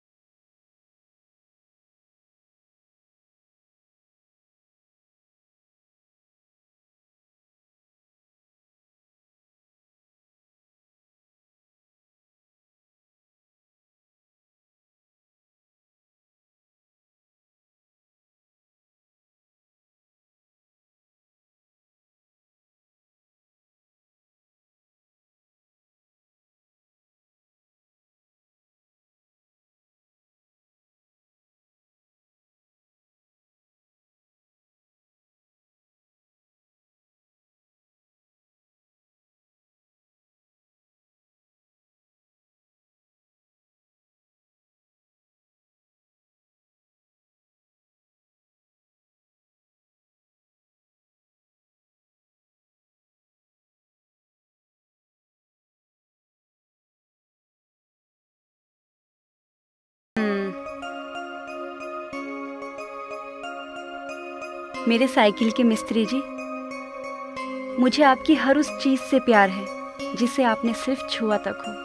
मेरे साइकिल के मिस्त्री जी, मुझे आपकी हर उस चीज से प्यार है जिसे आपने सिर्फ छुआ तक हो।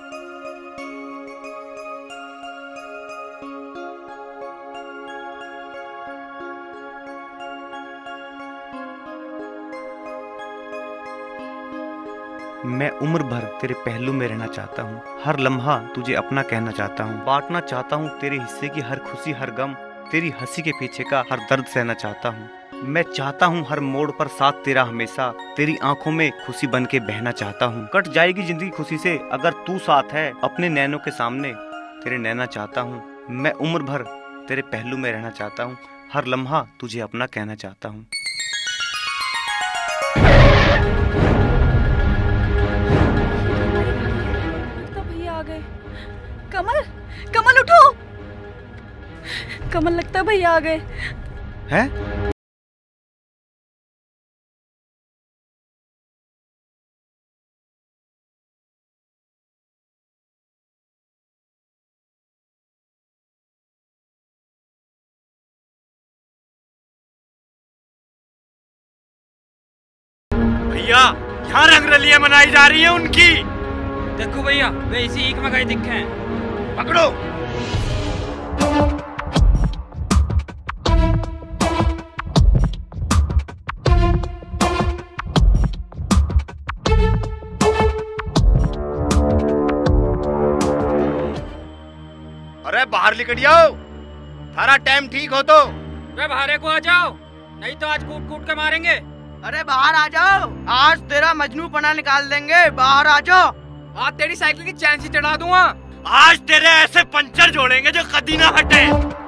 मैं उम्र भर तेरे पहलू में रहना चाहता हूँ, हर लम्हा तुझे अपना कहना चाहता हूँ, बांटना चाहता हूँ तेरे हिस्से की हर खुशी हर गम, तेरी हंसी के पीछे का हर दर्द सहना चाहता हूँ। मैं चाहता हूँ हर मोड़ पर साथ तेरा हमेशा, तेरी आंखों में खुशी बन के बहना चाहता हूँ। कट जाएगी जिंदगी खुशी से अगर तू साथ है, अपने नैनों के सामने तेरे नैना चाहता हूँ। मैं उम्र भर तेरे पहलू में रहना चाहता हूँ, हर लम्हा तुझे अपना कहना चाहता हूँ। तो भैया आ गए। कमल, कमल उठो। कमल लगता है भैया आ गए। हैं? भैया यहाँ रंगरलियां मनाई जा रही है उनकी। देखो भैया, वे इसी ईक में गए दिखे हैं। पकड़ो। अरे बाहर निकल जाओ, थारा टाइम ठीक हो तो। वे बाहर को आ जाओ, नहीं तो आज कूट कूट के मारेंगे। अरे बाहर आ जाओ, आज तेरा मजनू पना निकाल देंगे। बाहर आ जाओ। आज तेरी साइकिल की चैन सी चढ़ा दूंगा। आज तेरे ऐसे पंचर जोड़ेंगे जो कभी ना हटे।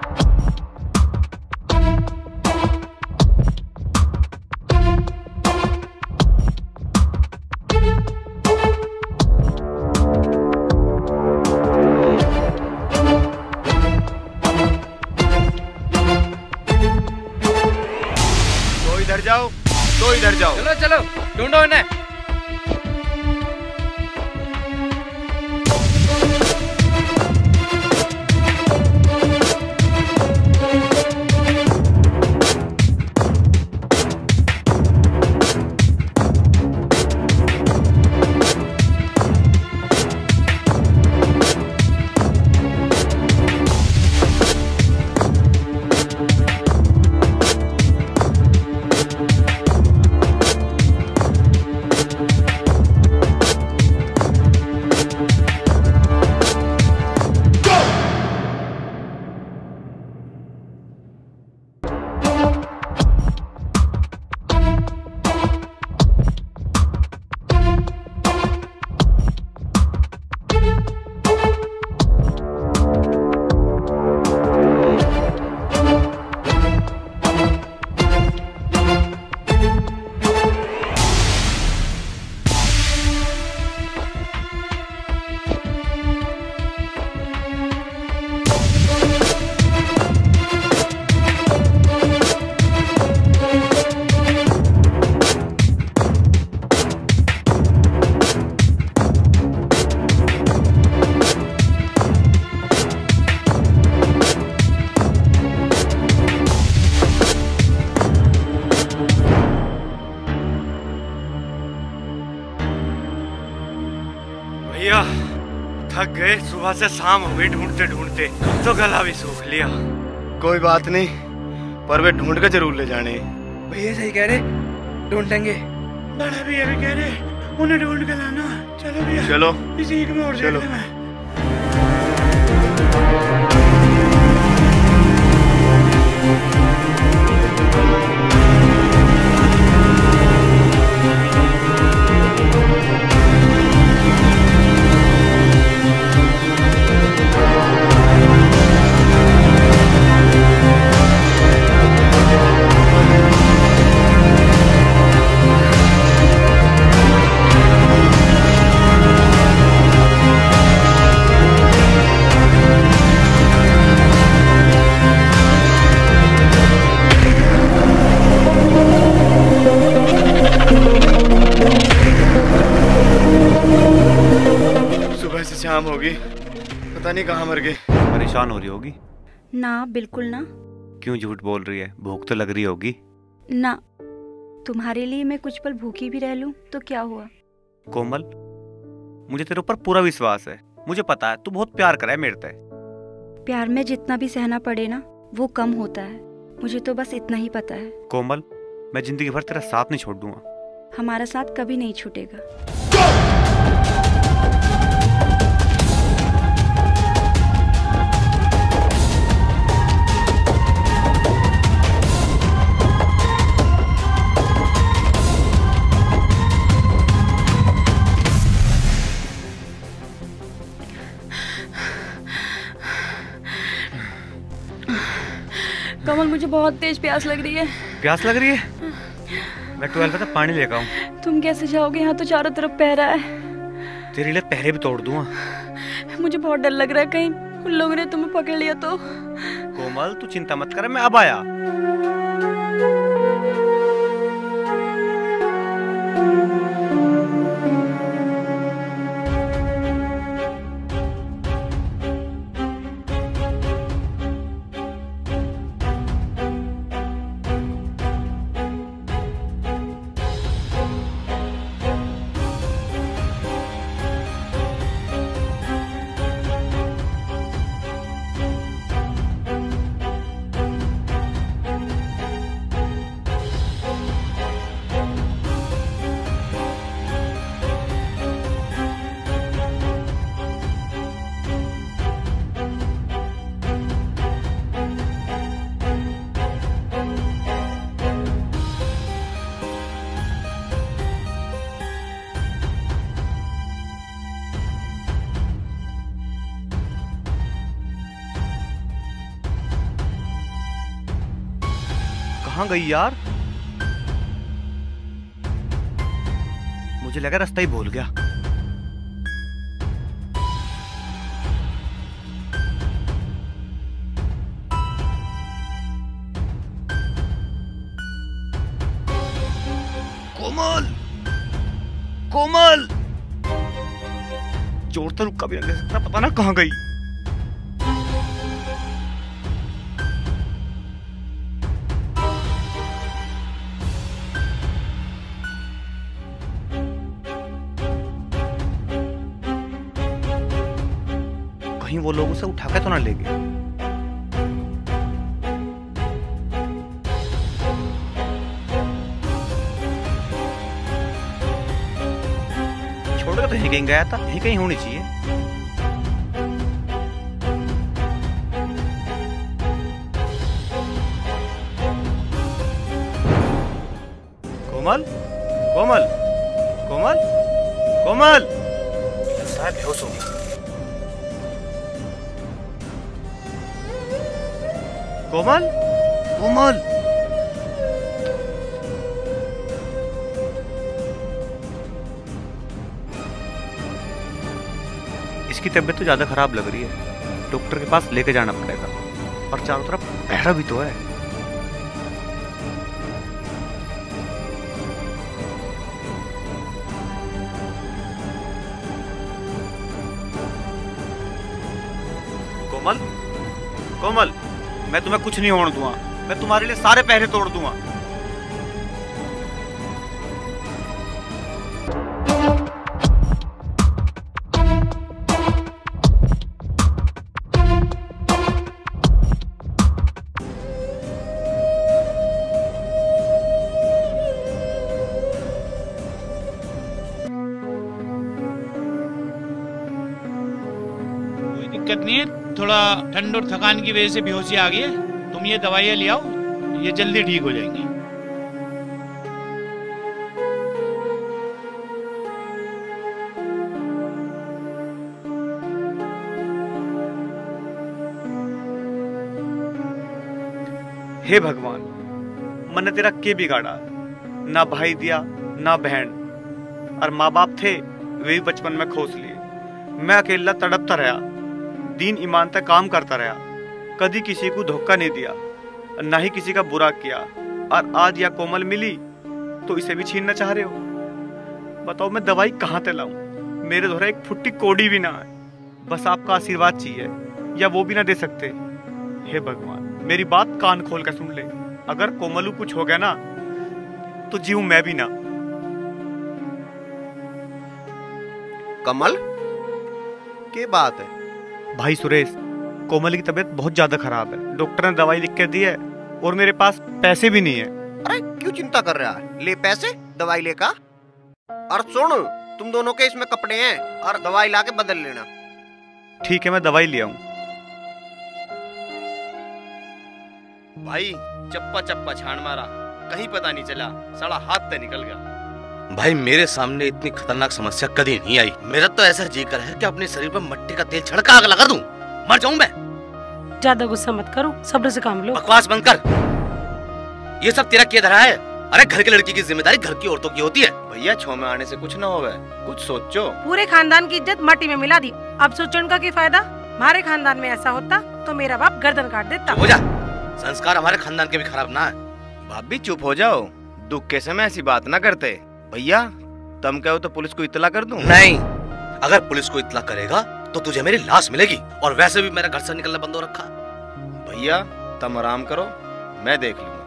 तो इधर जाओ, तो इधर जाओ। चलो चलो, ढूंढो इन्हें। भैया थक गए, सुबह से शाम हो गई ढूंढते ढूंढते, तो गला भी सूख लिया। कोई बात नहीं, पर वे ढूंढ कर जरूर ले जाने। भैया सही कह रहे, ढूंढेंगे। बड़ा भैया भी कह रहे, उन्हें ढूंढ कर लाना। चलो भैया, चलो इसी ईक में और चलो। देखते हैं। शाम होगी, पता नहीं कहाँ मर गए। परेशान हो रही होगी। ना बिल्कुल ना। क्यों झूठ बोल रही है? भूख तो लग रही होगी ना। तुम्हारे लिए मैं कुछ पल भूखी भी रह लूं तो क्या हुआ? कोमल, मुझे तेरे ऊपर पूरा विश्वास है। मुझे पता है तू बहुत प्यार करे मेरे से। प्यार में जितना भी सहना पड़े ना, वो कम होता है। मुझे तो बस इतना ही पता है। कोमल, मैं जिंदगी भर तेरा साथ नहीं छोड़ दूंगा। हमारा साथ कभी नहीं छूटेगा। कमल मुझे बहुत तेज प्यास लग रही है। प्यास लग रही है? मैं 12 तक पानी लेकर आऊं। तुम कैसे जाओगे? यहाँ तो चारों तरफ पहरा है। तेरे लिए पहरे भी तोड़ दूंगा। मुझे बहुत डर लग रहा है, कहीं उन लोगों ने तुम्हें पकड़ लिया तो। कोमल तू चिंता मत कर, मैं अब आया। कहाँ गई यार? मुझे लगा रास्ता ही भूल गया। कोमल, कोमल, चोर तो रुका भी नहीं दे सकता, पता ना कहाँ गई। कहीं वो लोग उसे उठा के तो ना ले गए। छोड़ के तो यहीं कहीं गया था, यहीं कहीं होनी चाहिए। कोमल, कोमल, कोमल, कोमल, लगता है बेहोश हो गई। कोमल, कोमल, इसकी तबीयत तो ज्यादा खराब लग रही है, डॉक्टर के पास लेके जाना पड़ेगा। और चारों तरफ पहरा भी तो है। कोमल, कोमल, मैं तुम्हें कुछ नहीं होने दूंगा। मैं तुम्हारे लिए सारे पहरे तोड़ दूंगा। कोई दिक्कत नहीं है, थोड़ा ठंड और थकान की वजह से बेहोशी आ गई है। तुम ये दवाइयाँ ले आओ, ये जल्दी ठीक हो जाएंगी। हे भगवान, मैंने तेरा के बिगाड़ा? ना भाई दिया, ना बहन, और माँ बाप थे वे भी बचपन में खोस लिए। मैं अकेला तड़पता रहा, दीन ईमान तक काम करता रहा, कभी किसी को धोखा नहीं दिया, ना ही किसी का बुरा किया। और आज यह कोमल मिली तो इसे भी छीनना चाह रहे हो? बताओ मैं दवाई कहाँ से लाऊं? मेरे द्वारा एक फुट्टी कोड़ी भी ना है। बस आपका आशीर्वाद चाहिए, या वो भी ना दे सकते। हे भगवान, मेरी बात कान खोल कर सुन ले। अगर कोमलू कुछ हो गया ना तो जीऊं मैं भी ना। कमल, क्या बात है? भाई सुरेश, कोमल की तबीयत बहुत ज्यादा खराब है। डॉक्टर ने दवाई लिख के दी है और मेरे पास पैसे भी नहीं है। अरे क्यों चिंता कर रहा है? ले पैसे, दवाई लेकर। और सुन, तुम दोनों के इसमें कपड़े हैं और दवाई लाके बदल लेना। ठीक है, मैं दवाई ले आऊं। भाई चप्पा चप्पा छान मारा, कहीं पता नहीं चला, साला हाथ से निकल गया। भाई मेरे सामने इतनी खतरनाक समस्या कभी नहीं आई। मेरा तो ऐसा जी कर है कि अपने शरीर पर मट्टी का तेल छिड़का आग लगा दूं, मर जाऊं मैं। ज्यादा गुस्सा मत करो, सब्र से काम लो। बकवास बंद कर। ये सब तेरा क्या धरा है? अरे घर की लड़की की जिम्मेदारी घर की औरतों की होती है। भैया छो में आने से कुछ ना होगा, कुछ सोचो। पूरे खानदान की इज्जत माटी में मिला दी, अब सोचने का क्या फायदा? हमारे खानदान में ऐसा होता तो मेरा बाप गर्दन काट देता। हो जा, संस्कार हमारे खानदान के भी खराब ना है। भाभी चुप हो जाओ, दुख के समय ऐसी बात ना करते। भैया तुम कहो तो पुलिस को इत्तला कर दूं? नहीं, अगर पुलिस को इत्तला करेगा तो तुझे मेरी लाश मिलेगी, और वैसे भी मेरा घर से निकलना बंद हो रखा। भैया तुम आराम करो, मैं देख लूंगा।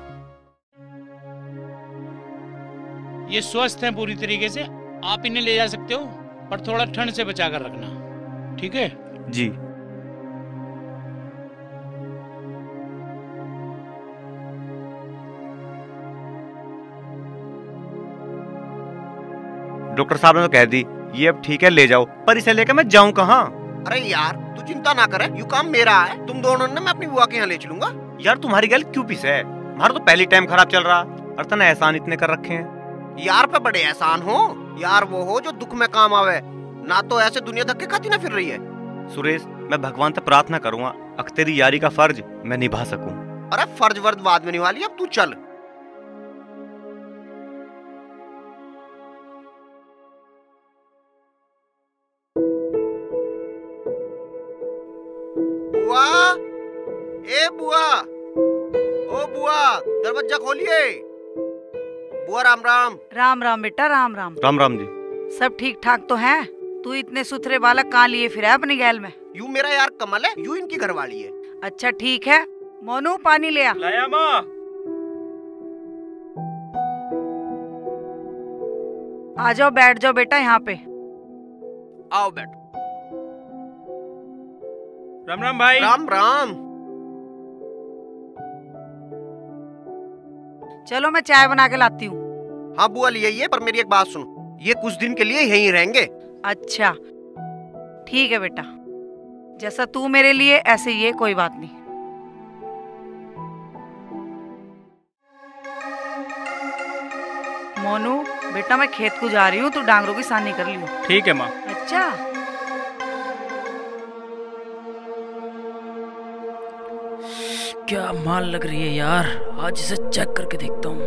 ये स्वस्थ हैं पूरी तरीके से, आप इन्हें ले जा सकते हो, पर थोड़ा ठंड से बचा कर रखना, ठीक है? जी। डॉक्टर साहब ने तो कह दी ये अब ठीक है, ले जाओ, पर इसे लेकर मैं जाऊं कहाँ? अरे यार तू चिंता ना करे, यू काम मेरा है, तुम दोनों ने मैं अपनी बुआ के यहाँ ले चलूंगा। यार तुम्हारी गल क्यों पीस है? हमारा तो पहली टाइम खराब चल रहा, और तने एहसान इतने कर रखे हैं। यार पे बड़े एहसान हो यार, वो हो जो दुख में काम आवे, ना तो ऐसे दुनिया धक्के खाती ना फिर रही है। सुरेश मैं भगवान से प्रार्थना करूंगा अक तेरी यारी का फर्ज मैं निभा सकूं। अरे फर्ज वर्ज बाद में निभा लिया, अब तू चल। बुआ, ए बुआ, ओ बुआ दरवाजा खोलिए। बुआ राम राम। राम राम बेटा, राम राम। राम राम जी। सब ठीक ठाक तो है? तू इतने सुथरे बालक कहाँ लिए फिर है अपनी गैल में? यू मेरा यार कमल है, यू इनकी घरवाली है। अच्छा ठीक है, मोनू पानी ले आ। लाया माँ। आ जाओ, बैठ जाओ बेटा यहाँ पे। आओ बैठो। राम राम भाई। राम राम। चलो मैं चाय बना के लाती हूँ। हाँ बुआ ले आइए, पर मेरी एक बात सुनो, ये कुछ दिन के लिए यहीं रहेंगे। अच्छा ठीक है बेटा, जैसा तू मेरे लिए ऐसे ये, कोई बात नहीं। मोनू बेटा मैं खेत को जा रही हूँ, तू डांगरों की सानी कर लियो। ठीक है माँ। अच्छा क्या माल लग रही है यार, आज इसे चेक करके देखता हूँ।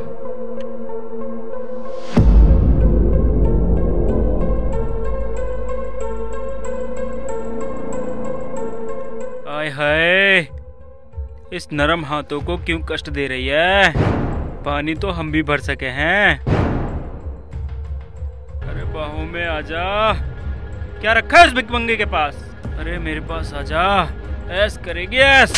आय हाय, इस नरम हाथों को क्यों कष्ट दे रही है? पानी तो हम भी भर सके हैं। अरे बाहों में आजा। क्या रखा है उस भिखमंगे के पास? अरे मेरे पास आजा, ऐस करेगी ऐस।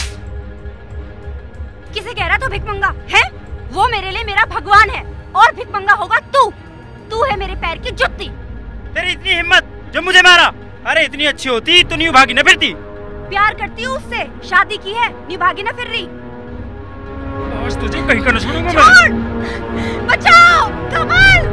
किसे कह रहा तू भिखमंगा है? वो मेरे लिए मेरा भगवान है, और भिखमंगा होगा तू। तू है मेरे पैर की जुत्ती। तेरी इतनी हिम्मत जो मुझे मारा? अरे इतनी अच्छी होती तो न्यू भागी न फिरती। प्यार करती हूँ उससे, शादी की है, निभागी ना फिर रही। आज तुझे कहीं का न छोड़ूंगा मैं। बचाओ कमल।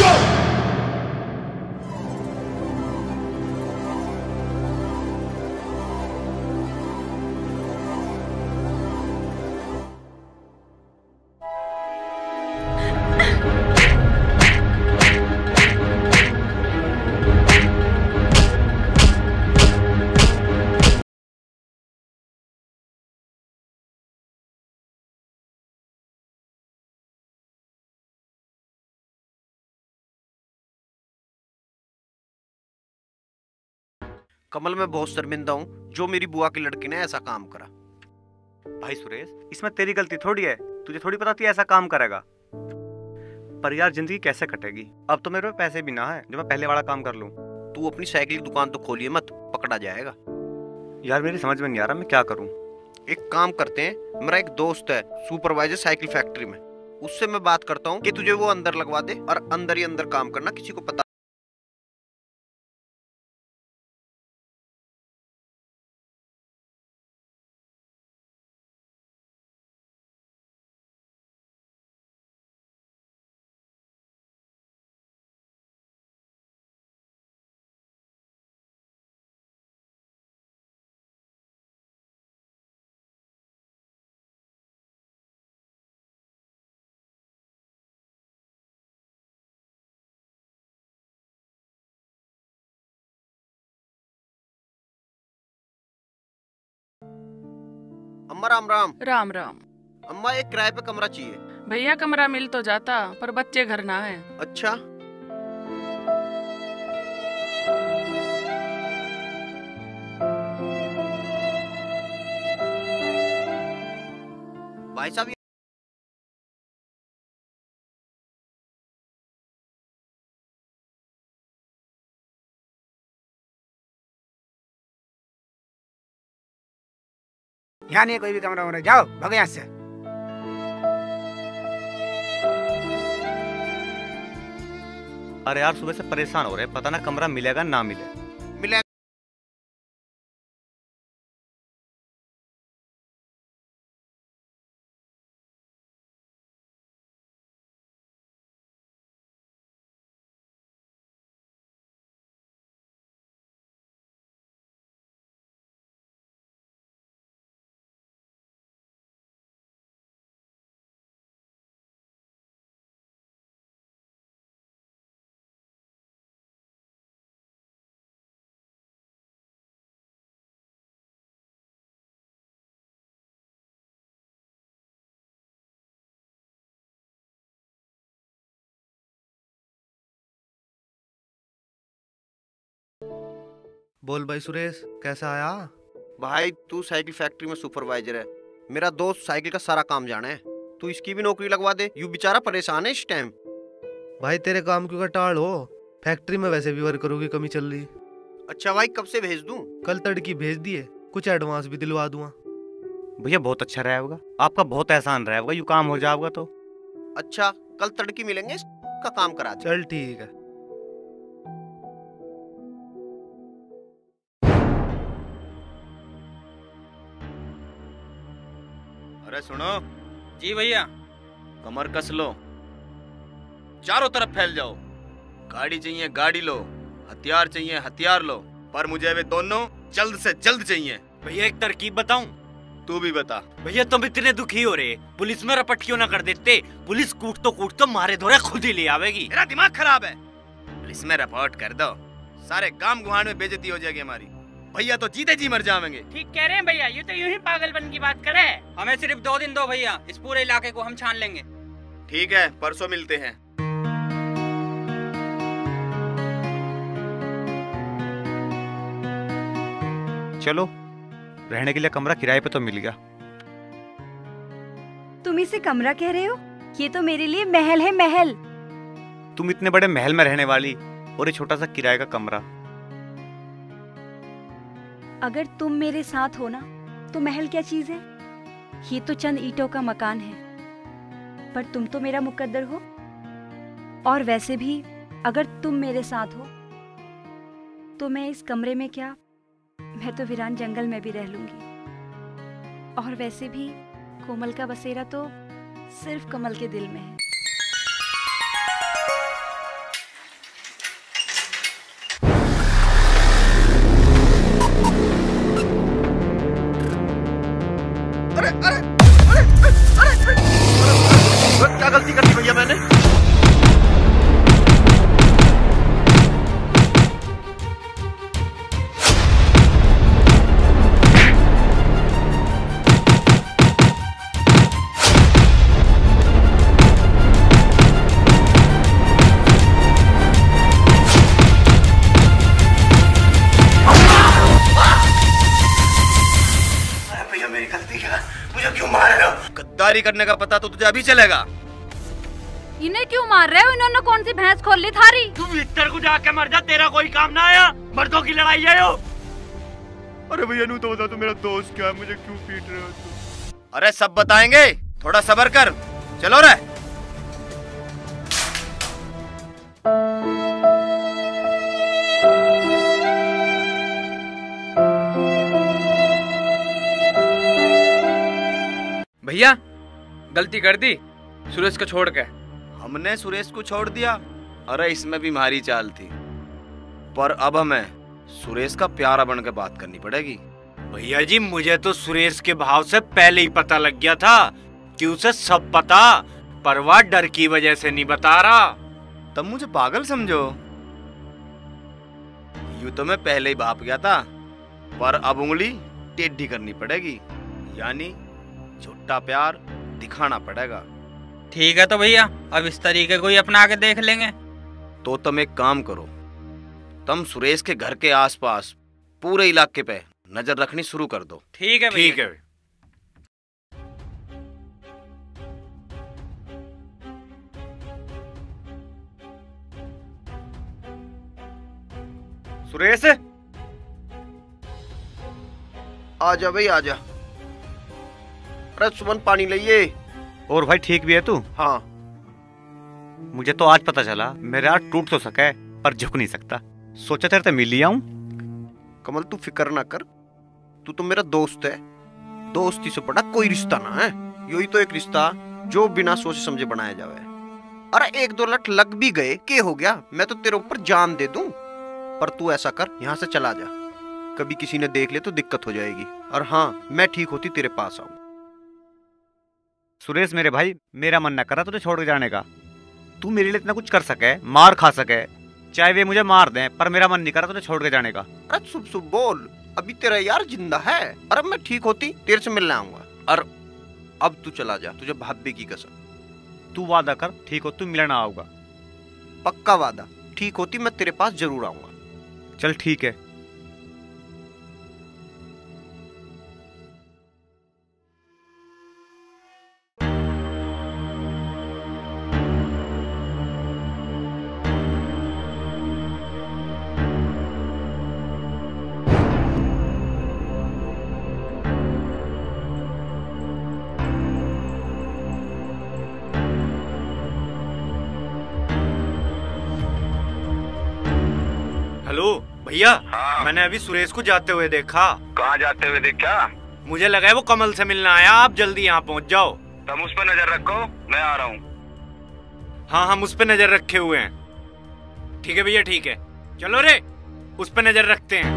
कमल मैं बहुत शर्मिंदा हूँ जो मेरी बुआ की लड़की ने ऐसा काम करा। भाई सुरेश इसमें तेरी गलती थोड़ी है, तुझे थोड़ी पता थी ऐसा काम करेगा। पर यार जिंदगी कैसे कटेगी? अब तो मेरे पे पैसे भी ना है जो मैं पहले वाला काम कर लूं। तू अपनी साइकिल की दुकान तो खोलिए मत, पकड़ा जाएगा। यार मेरी समझ में नहीं आ रहा मैं क्या करूं। एक काम करते हैं, मेरा एक दोस्त है सुपरवाइजर साइकिल फैक्ट्री में, उससे मैं बात करता हूँ कि तुझे वो अंदर लगवा दे, और अंदर ही अंदर काम करना, किसी को पता अम्मा राम राम। राम राम। अम्मा एक किराए पे कमरा चाहिए। भैया कमरा मिल तो जाता पर बच्चे घर ना है। अच्छा। भाई साहब यहाँ नहीं है कोई भी कमरा वमरा, जाओ भागो यहाँ से। अरे यार सुबह से परेशान हो रहे हैं, पता ना कमरा मिलेगा ना मिले। मिलेगा। बोल भाई सुरेश, कैसा आया? भाई तू साइकिल फैक्ट्री में सुपरवाइजर है, मेरा दोस्त साइकिल का सारा काम जाने है, तू इसकी भी नौकरी लगवा दे। यू बेचारा परेशान है इस टाइम। भाई तेरे काम क्यों का टाल हो, फैक्ट्री में वैसे भी वर्करों की कमी चल रही। अच्छा भाई कब से भेज दूं? कल तड़की भेज दिए, कुछ एडवांस भी दिलवा दूंगा। भैया बहुत अच्छा रहेगा, आपका बहुत एहसान रहेगा, यू काम हो जाएगा तो। अच्छा कल तड़की मिलेंगे, इसका काम करा दे। चल ठीक है। अरे सुनो। जी भैया। कमर कस लो, चारों तरफ फैल जाओ। गाड़ी चाहिए गाड़ी लो, हथियार चाहिए हथियार लो, पर मुझे वे दोनों जल्द से जल्द चाहिए। भैया एक तरकीब बताऊं? तू भी बता। भैया तुम इतने दुखी हो रहे, पुलिस में रपट क्यों ना कर देते? पुलिस कूट तो मारे धोरे खुद ही ले आवेगी। मेरा दिमाग खराब है। पुलिस में रिपोर्ट कर दो, सारे गांव गुहान में बेइज्जती हो जाएगी हमारी। भैया तो जीते जी मर जाएंगे। ठीक कह रहे हैं भैया, ये तो यूं ही पागलपन की बात करे। हमें सिर्फ 2 दिन दो भैया, इस पूरे इलाके को हम छान लेंगे। ठीक है, परसों मिलते हैं। चलो, रहने के लिए कमरा किराए पे तो मिल गया। तुम इसे कमरा कह रहे हो? ये तो मेरे लिए महल है, महल। तुम इतने बड़े महल में रहने वाली और ये छोटा सा किराए का कमरा। अगर तुम मेरे साथ हो ना तो महल क्या चीज है? ये तो चंद ईंटों का मकान है, पर तुम तो मेरा मुकद्दर हो। और वैसे भी अगर तुम मेरे साथ हो तो मैं इस कमरे में क्या, मैं तो वीरान जंगल में भी रह लूंगी। और वैसे भी कोमल का बसेरा तो सिर्फ कमल के दिल में है। क्या गलती कर दी भैया मैंने? भैया मेरी गलती क्या? मुझे क्यों मार रहे हो? गद्दारी करने का पता तो तुझे अभी चलेगा। इन्हें क्यों मार रहे हो? इन्होंने कौन सी भैंस खोल ली थारी? तू भीतर को जाके मर जा, तेरा कोई काम ना आया। मर्दों की लड़ाई है यो। अरे भैया नू तो बता, तू मेरा दोस्त क्या है, मुझे क्यों पीट रहे हो तुम? अरे सब बताएंगे, थोड़ा सब्र कर। चलो रे। भैया गलती कर दी सुरेश को छोड़ के। हमने सुरेश को छोड़ दिया? अरे इसमें भी हमारी चाल थी, पर अब हमें सुरेश का प्यारा बन के बात करनी पड़ेगी। भैया जी मुझे तो सुरेश के भाव से पहले ही पता लग गया था कि उसे सब पता, पर वह डर की वजह से नहीं बता रहा। तब मुझे पागल समझो? यूं तो मैं पहले ही भाप गया था, पर अब उंगली टेढ़ी करनी पड़ेगी, यानी झूठा प्यार दिखाना पड़ेगा। ठीक है तो भैया, अब इस तरीके को ही अपना के देख लेंगे। तो तुम एक काम करो, तुम सुरेश के घर के आसपास पूरे इलाके पे नजर रखनी शुरू कर दो। ठीक है भैया। ठीक है। सुरेश, आजा भाई आजा। अरे सुमन पानी लाइए। और भाई ठीक भी है तू? हाँ। मुझे तो आज पता चला मेरा हाथ टूट तो सके पर झुक नहीं सकता। सोचा तेरे से मिल लिया हूं। कमल तू फिक्र ना कर, तू तो मेरा दोस्त है। दोस्ती से बड़ा कोई रिश्ता ना है। यही तो एक रिश्ता जो बिना सोचे समझे बनाया जावे। अरे 1-2 लठ लग भी गए के हो गया, मैं तो तेरे ऊपर जान दे दूं। पर तू ऐसा कर, यहाँ से चला जा, कभी किसी ने देख ले तो दिक्कत हो जाएगी। और हाँ, मैं ठीक होती तेरे पास आऊं। सुरेश मेरे भाई, मेरा मन न करा तुझे छोड़ के जाने का। तू मेरे लिए इतना कुछ कर सके, मार खा सके, चाहे वे मुझे मार दें, पर मेरा मन नहीं करा तुझे छोड़ के जाने का। अरे शुभ शुभ बोल, अभी तेरा यार जिंदा है। अरे मैं ठीक होती तेरे से मिलने आऊंगा। और अब तू चला जा, तुझे भाभी की कसम। तू वादा कर, ठीक हो तू मिलना आऊंगा। पक्का वादा, ठीक होती मैं तेरे पास जरूर आऊंगा। चल ठीक है। हेलो भैया, मैंने अभी सुरेश को जाते हुए देखा। कहाँ जाते हुए देखा? मुझे लगा है वो कमल से मिलना आया। आप जल्दी यहाँ पहुँच जाओ। तुम उस पर नजर रखो, मैं आ रहा हूँ। हाँ, हम उस पर नजर रखे हुए हैं। ठीक है भैया, ठीक है। चलो रे, उस पर नजर रखते हैं।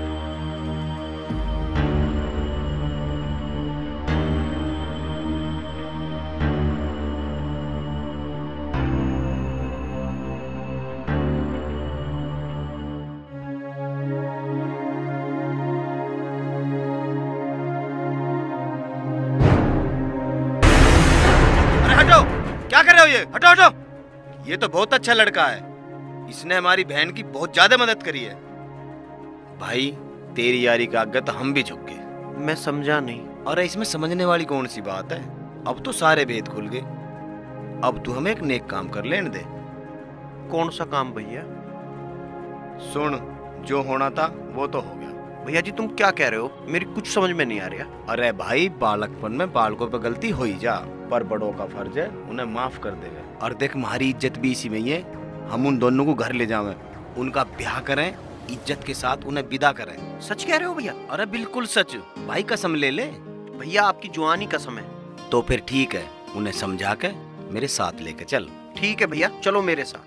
क्या कर रहे हो ये? हटो हटो। ये तो बहुत अच्छा लड़का है, इसने हमारी बहन की बहुत ज्यादा मदद करी है। भाई तेरी यारी का आगे तो हम भी झुक गए। मैं समझा नहीं। अरे इसमें समझने वाली कौन सी बात है? अब तो सारे भेद खुल गए। अब तू हमें एक नेक काम कर लेने दे। कौन सा काम भैया? सुन, जो होना था वो तो हो गया। भैया जी तुम क्या कह रहे हो? मेरी कुछ समझ में नहीं आ रहा। अरे भाई, बालकपन में बालकों पे गलती हो ही जा, पर बड़ों का फर्ज है उन्हें माफ कर देवे। और देख, हमारी इज्जत भी इसी में ही है। हम उन दोनों को घर ले जावें, उनका ब्याह करें, इज्जत के साथ उन्हें विदा करें। सच कह रहे हो भैया? अरे बिल्कुल सच भाई, कसम ले ले। भैया आपकी जुआनी कसम है। तो फिर ठीक है, उन्हें समझा के मेरे साथ लेके चल। ठीक है भैया, चलो मेरे साथ।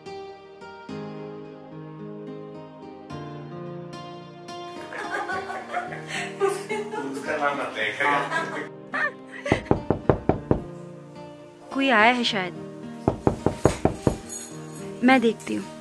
कोई आया है शायद, मैं देखती हूँ।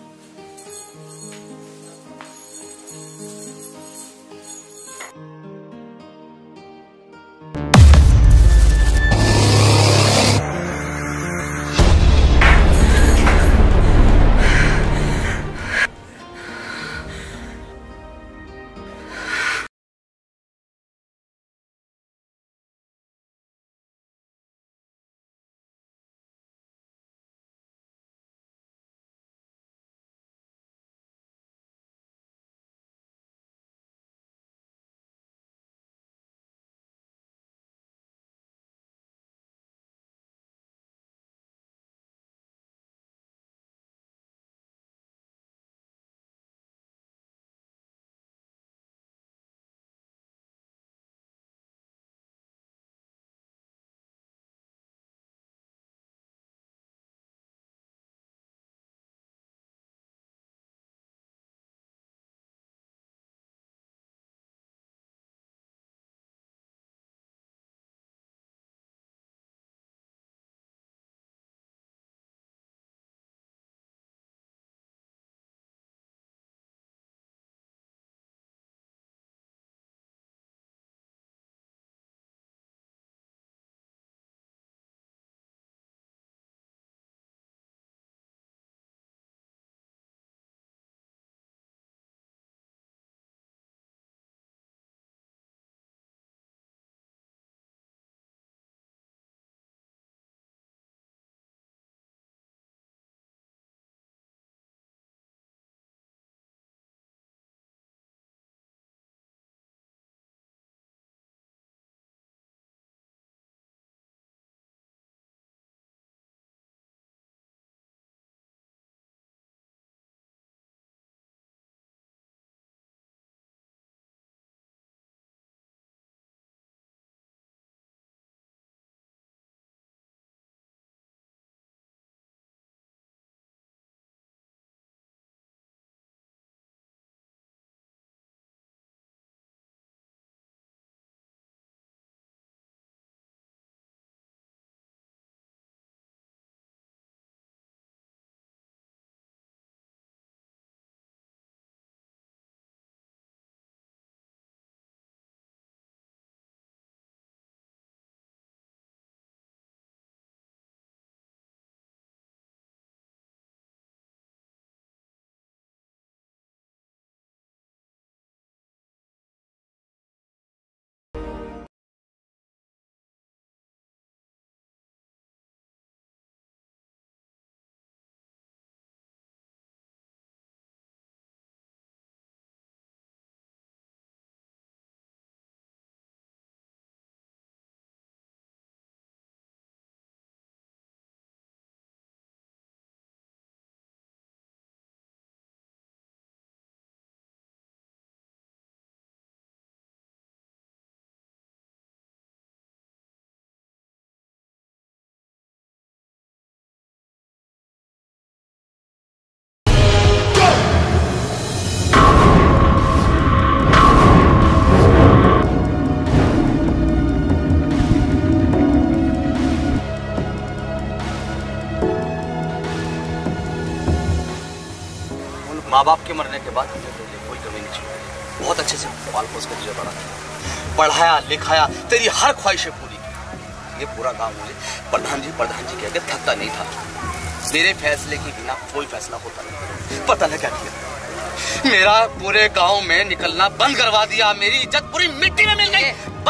माँ बाप के मरने के बाद हमने तेरे लिए कोई कमी नहीं छोड़ी। बहुत अच्छे से पाल पोस कर तुझे बड़ा किया, पढ़ाया लिखाया, तेरी हर ख्वाहिशें पूरी की। ये पूरा काम मुझे प्रधान जी कह के थकता नहीं था। मेरे फैसले के बिना कोई फैसला होता नहीं। पता नहीं क्या किया, मेरा पूरे गांव में निकलना बंद करवा दिया, मेरी इज्जत पूरी मिट्टी में मिल गई।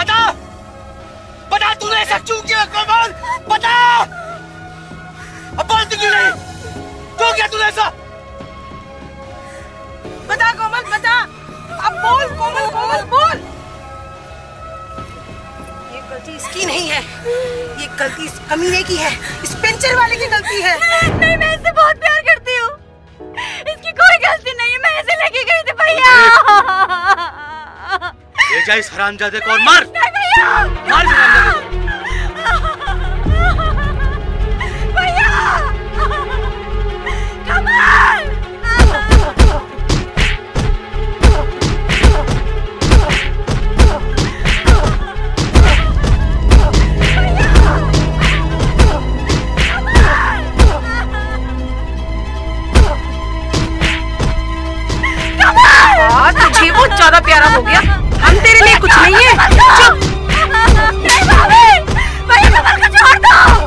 बता तूने ऐसा क्यों किया कोमल? बता, अब बोलती क्यों नहीं? क्यों किया तूने ऐसा? बता कोमल, बता, अब बोल कोमल बोल। ये गलती इसकी नहीं है, ये गलती इस कमीने की है, इस पेंचर वाले की गलती है। नहीं, मैं इससे बहुत प्यार करती हूँ, इसकी कोई गलती नहीं है, मैं इसे लेके गई थी भैया। ले जा इस हरामजादे को और मार। नहीं भैया, मार इस हरामजादे को। भैया, कमाल। तुझे बहुत ज्यादा प्यारा हो गया, हम तेरे लिए कुछ नहीं है। चुप। नहीं भाभी, भैया कमल को छोड़ दो।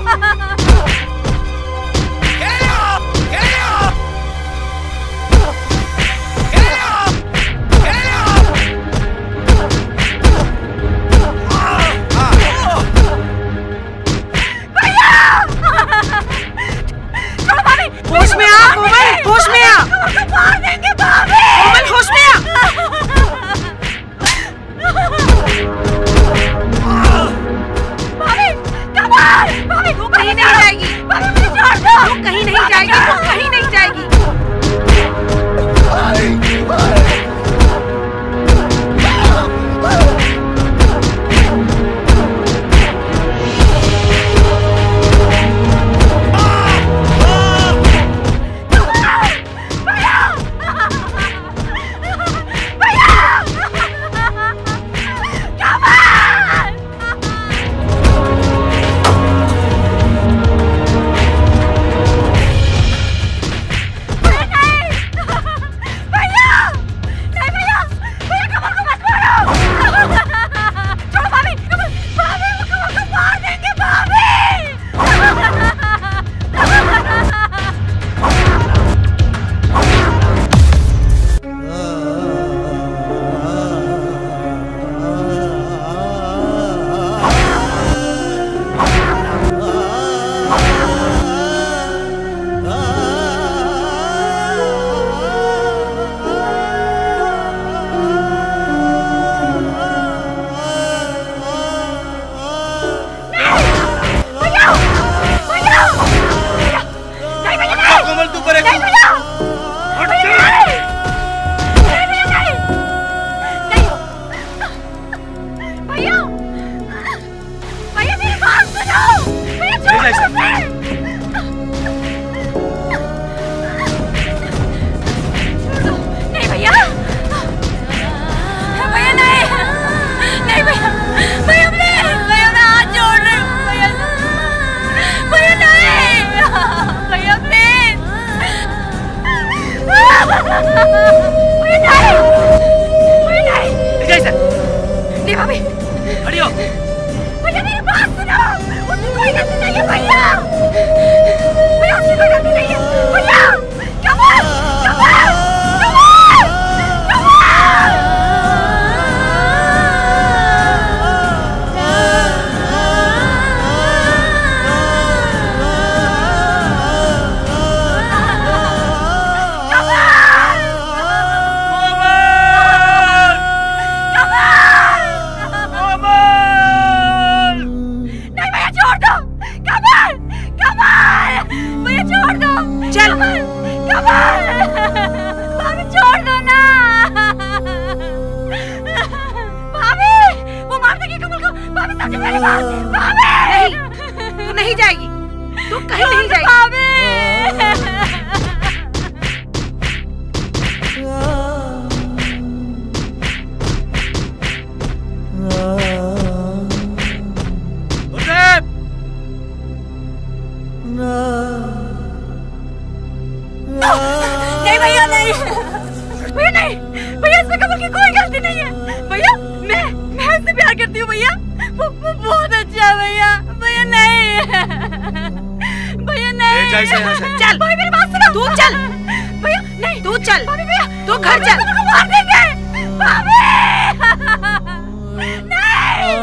होश में आ कोमल, होश में आ। मार देंगे भाभी। कोमल होश में आ। भाभी, कमाल। भाभी वो कहीं नहीं जाएगी। भाभी मुझे छोड़ दो। वो कहीं नहीं जाएगी, वो कहीं नहीं जाएगी। नहीं भैया नहीं। भैया ऐसे यहाँ से। चल भाभी मेरी बात सुनो। तू चल भैया नहीं तू चल भाभी भैया तू घर चल। मार देंगे भाभी नहीं।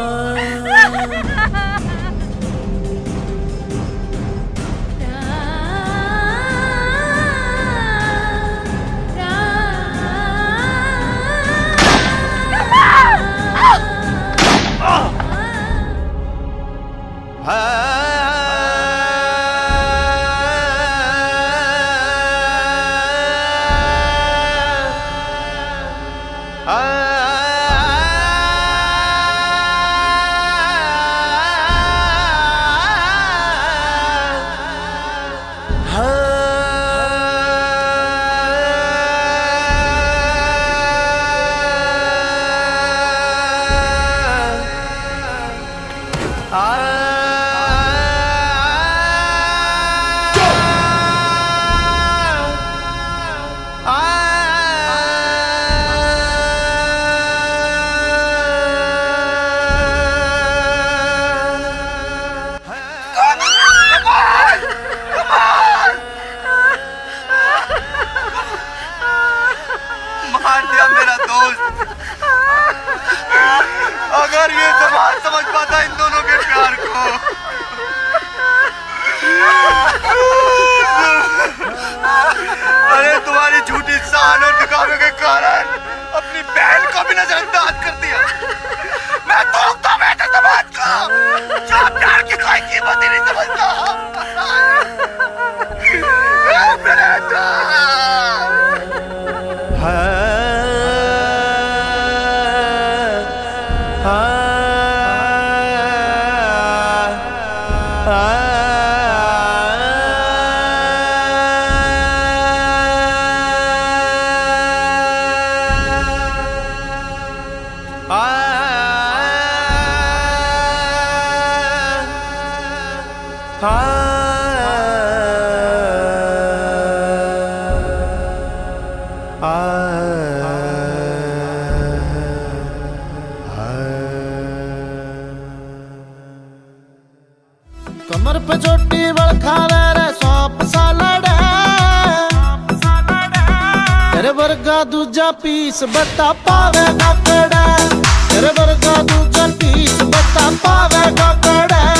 मार दिया मेरा दोस्त। अगर ये समाज समझ पाता इन दोनों के प्यार को। अरे तुम्हारी झूठी शान और दिखावे के कारण अपनी बहन को भी नजरअंदाज कर दिया। मैं तोड़ता बैठा समाज को जो प्यार की कोई कीमत ही नहीं समझता। कमर पे चोटी बड़खा रे सौंप सा लड़े तेरे वर्गा दूजा पीस बता पावे ककड़ा तेरे वर्गा दूजा पीस बता पावे ककड़ा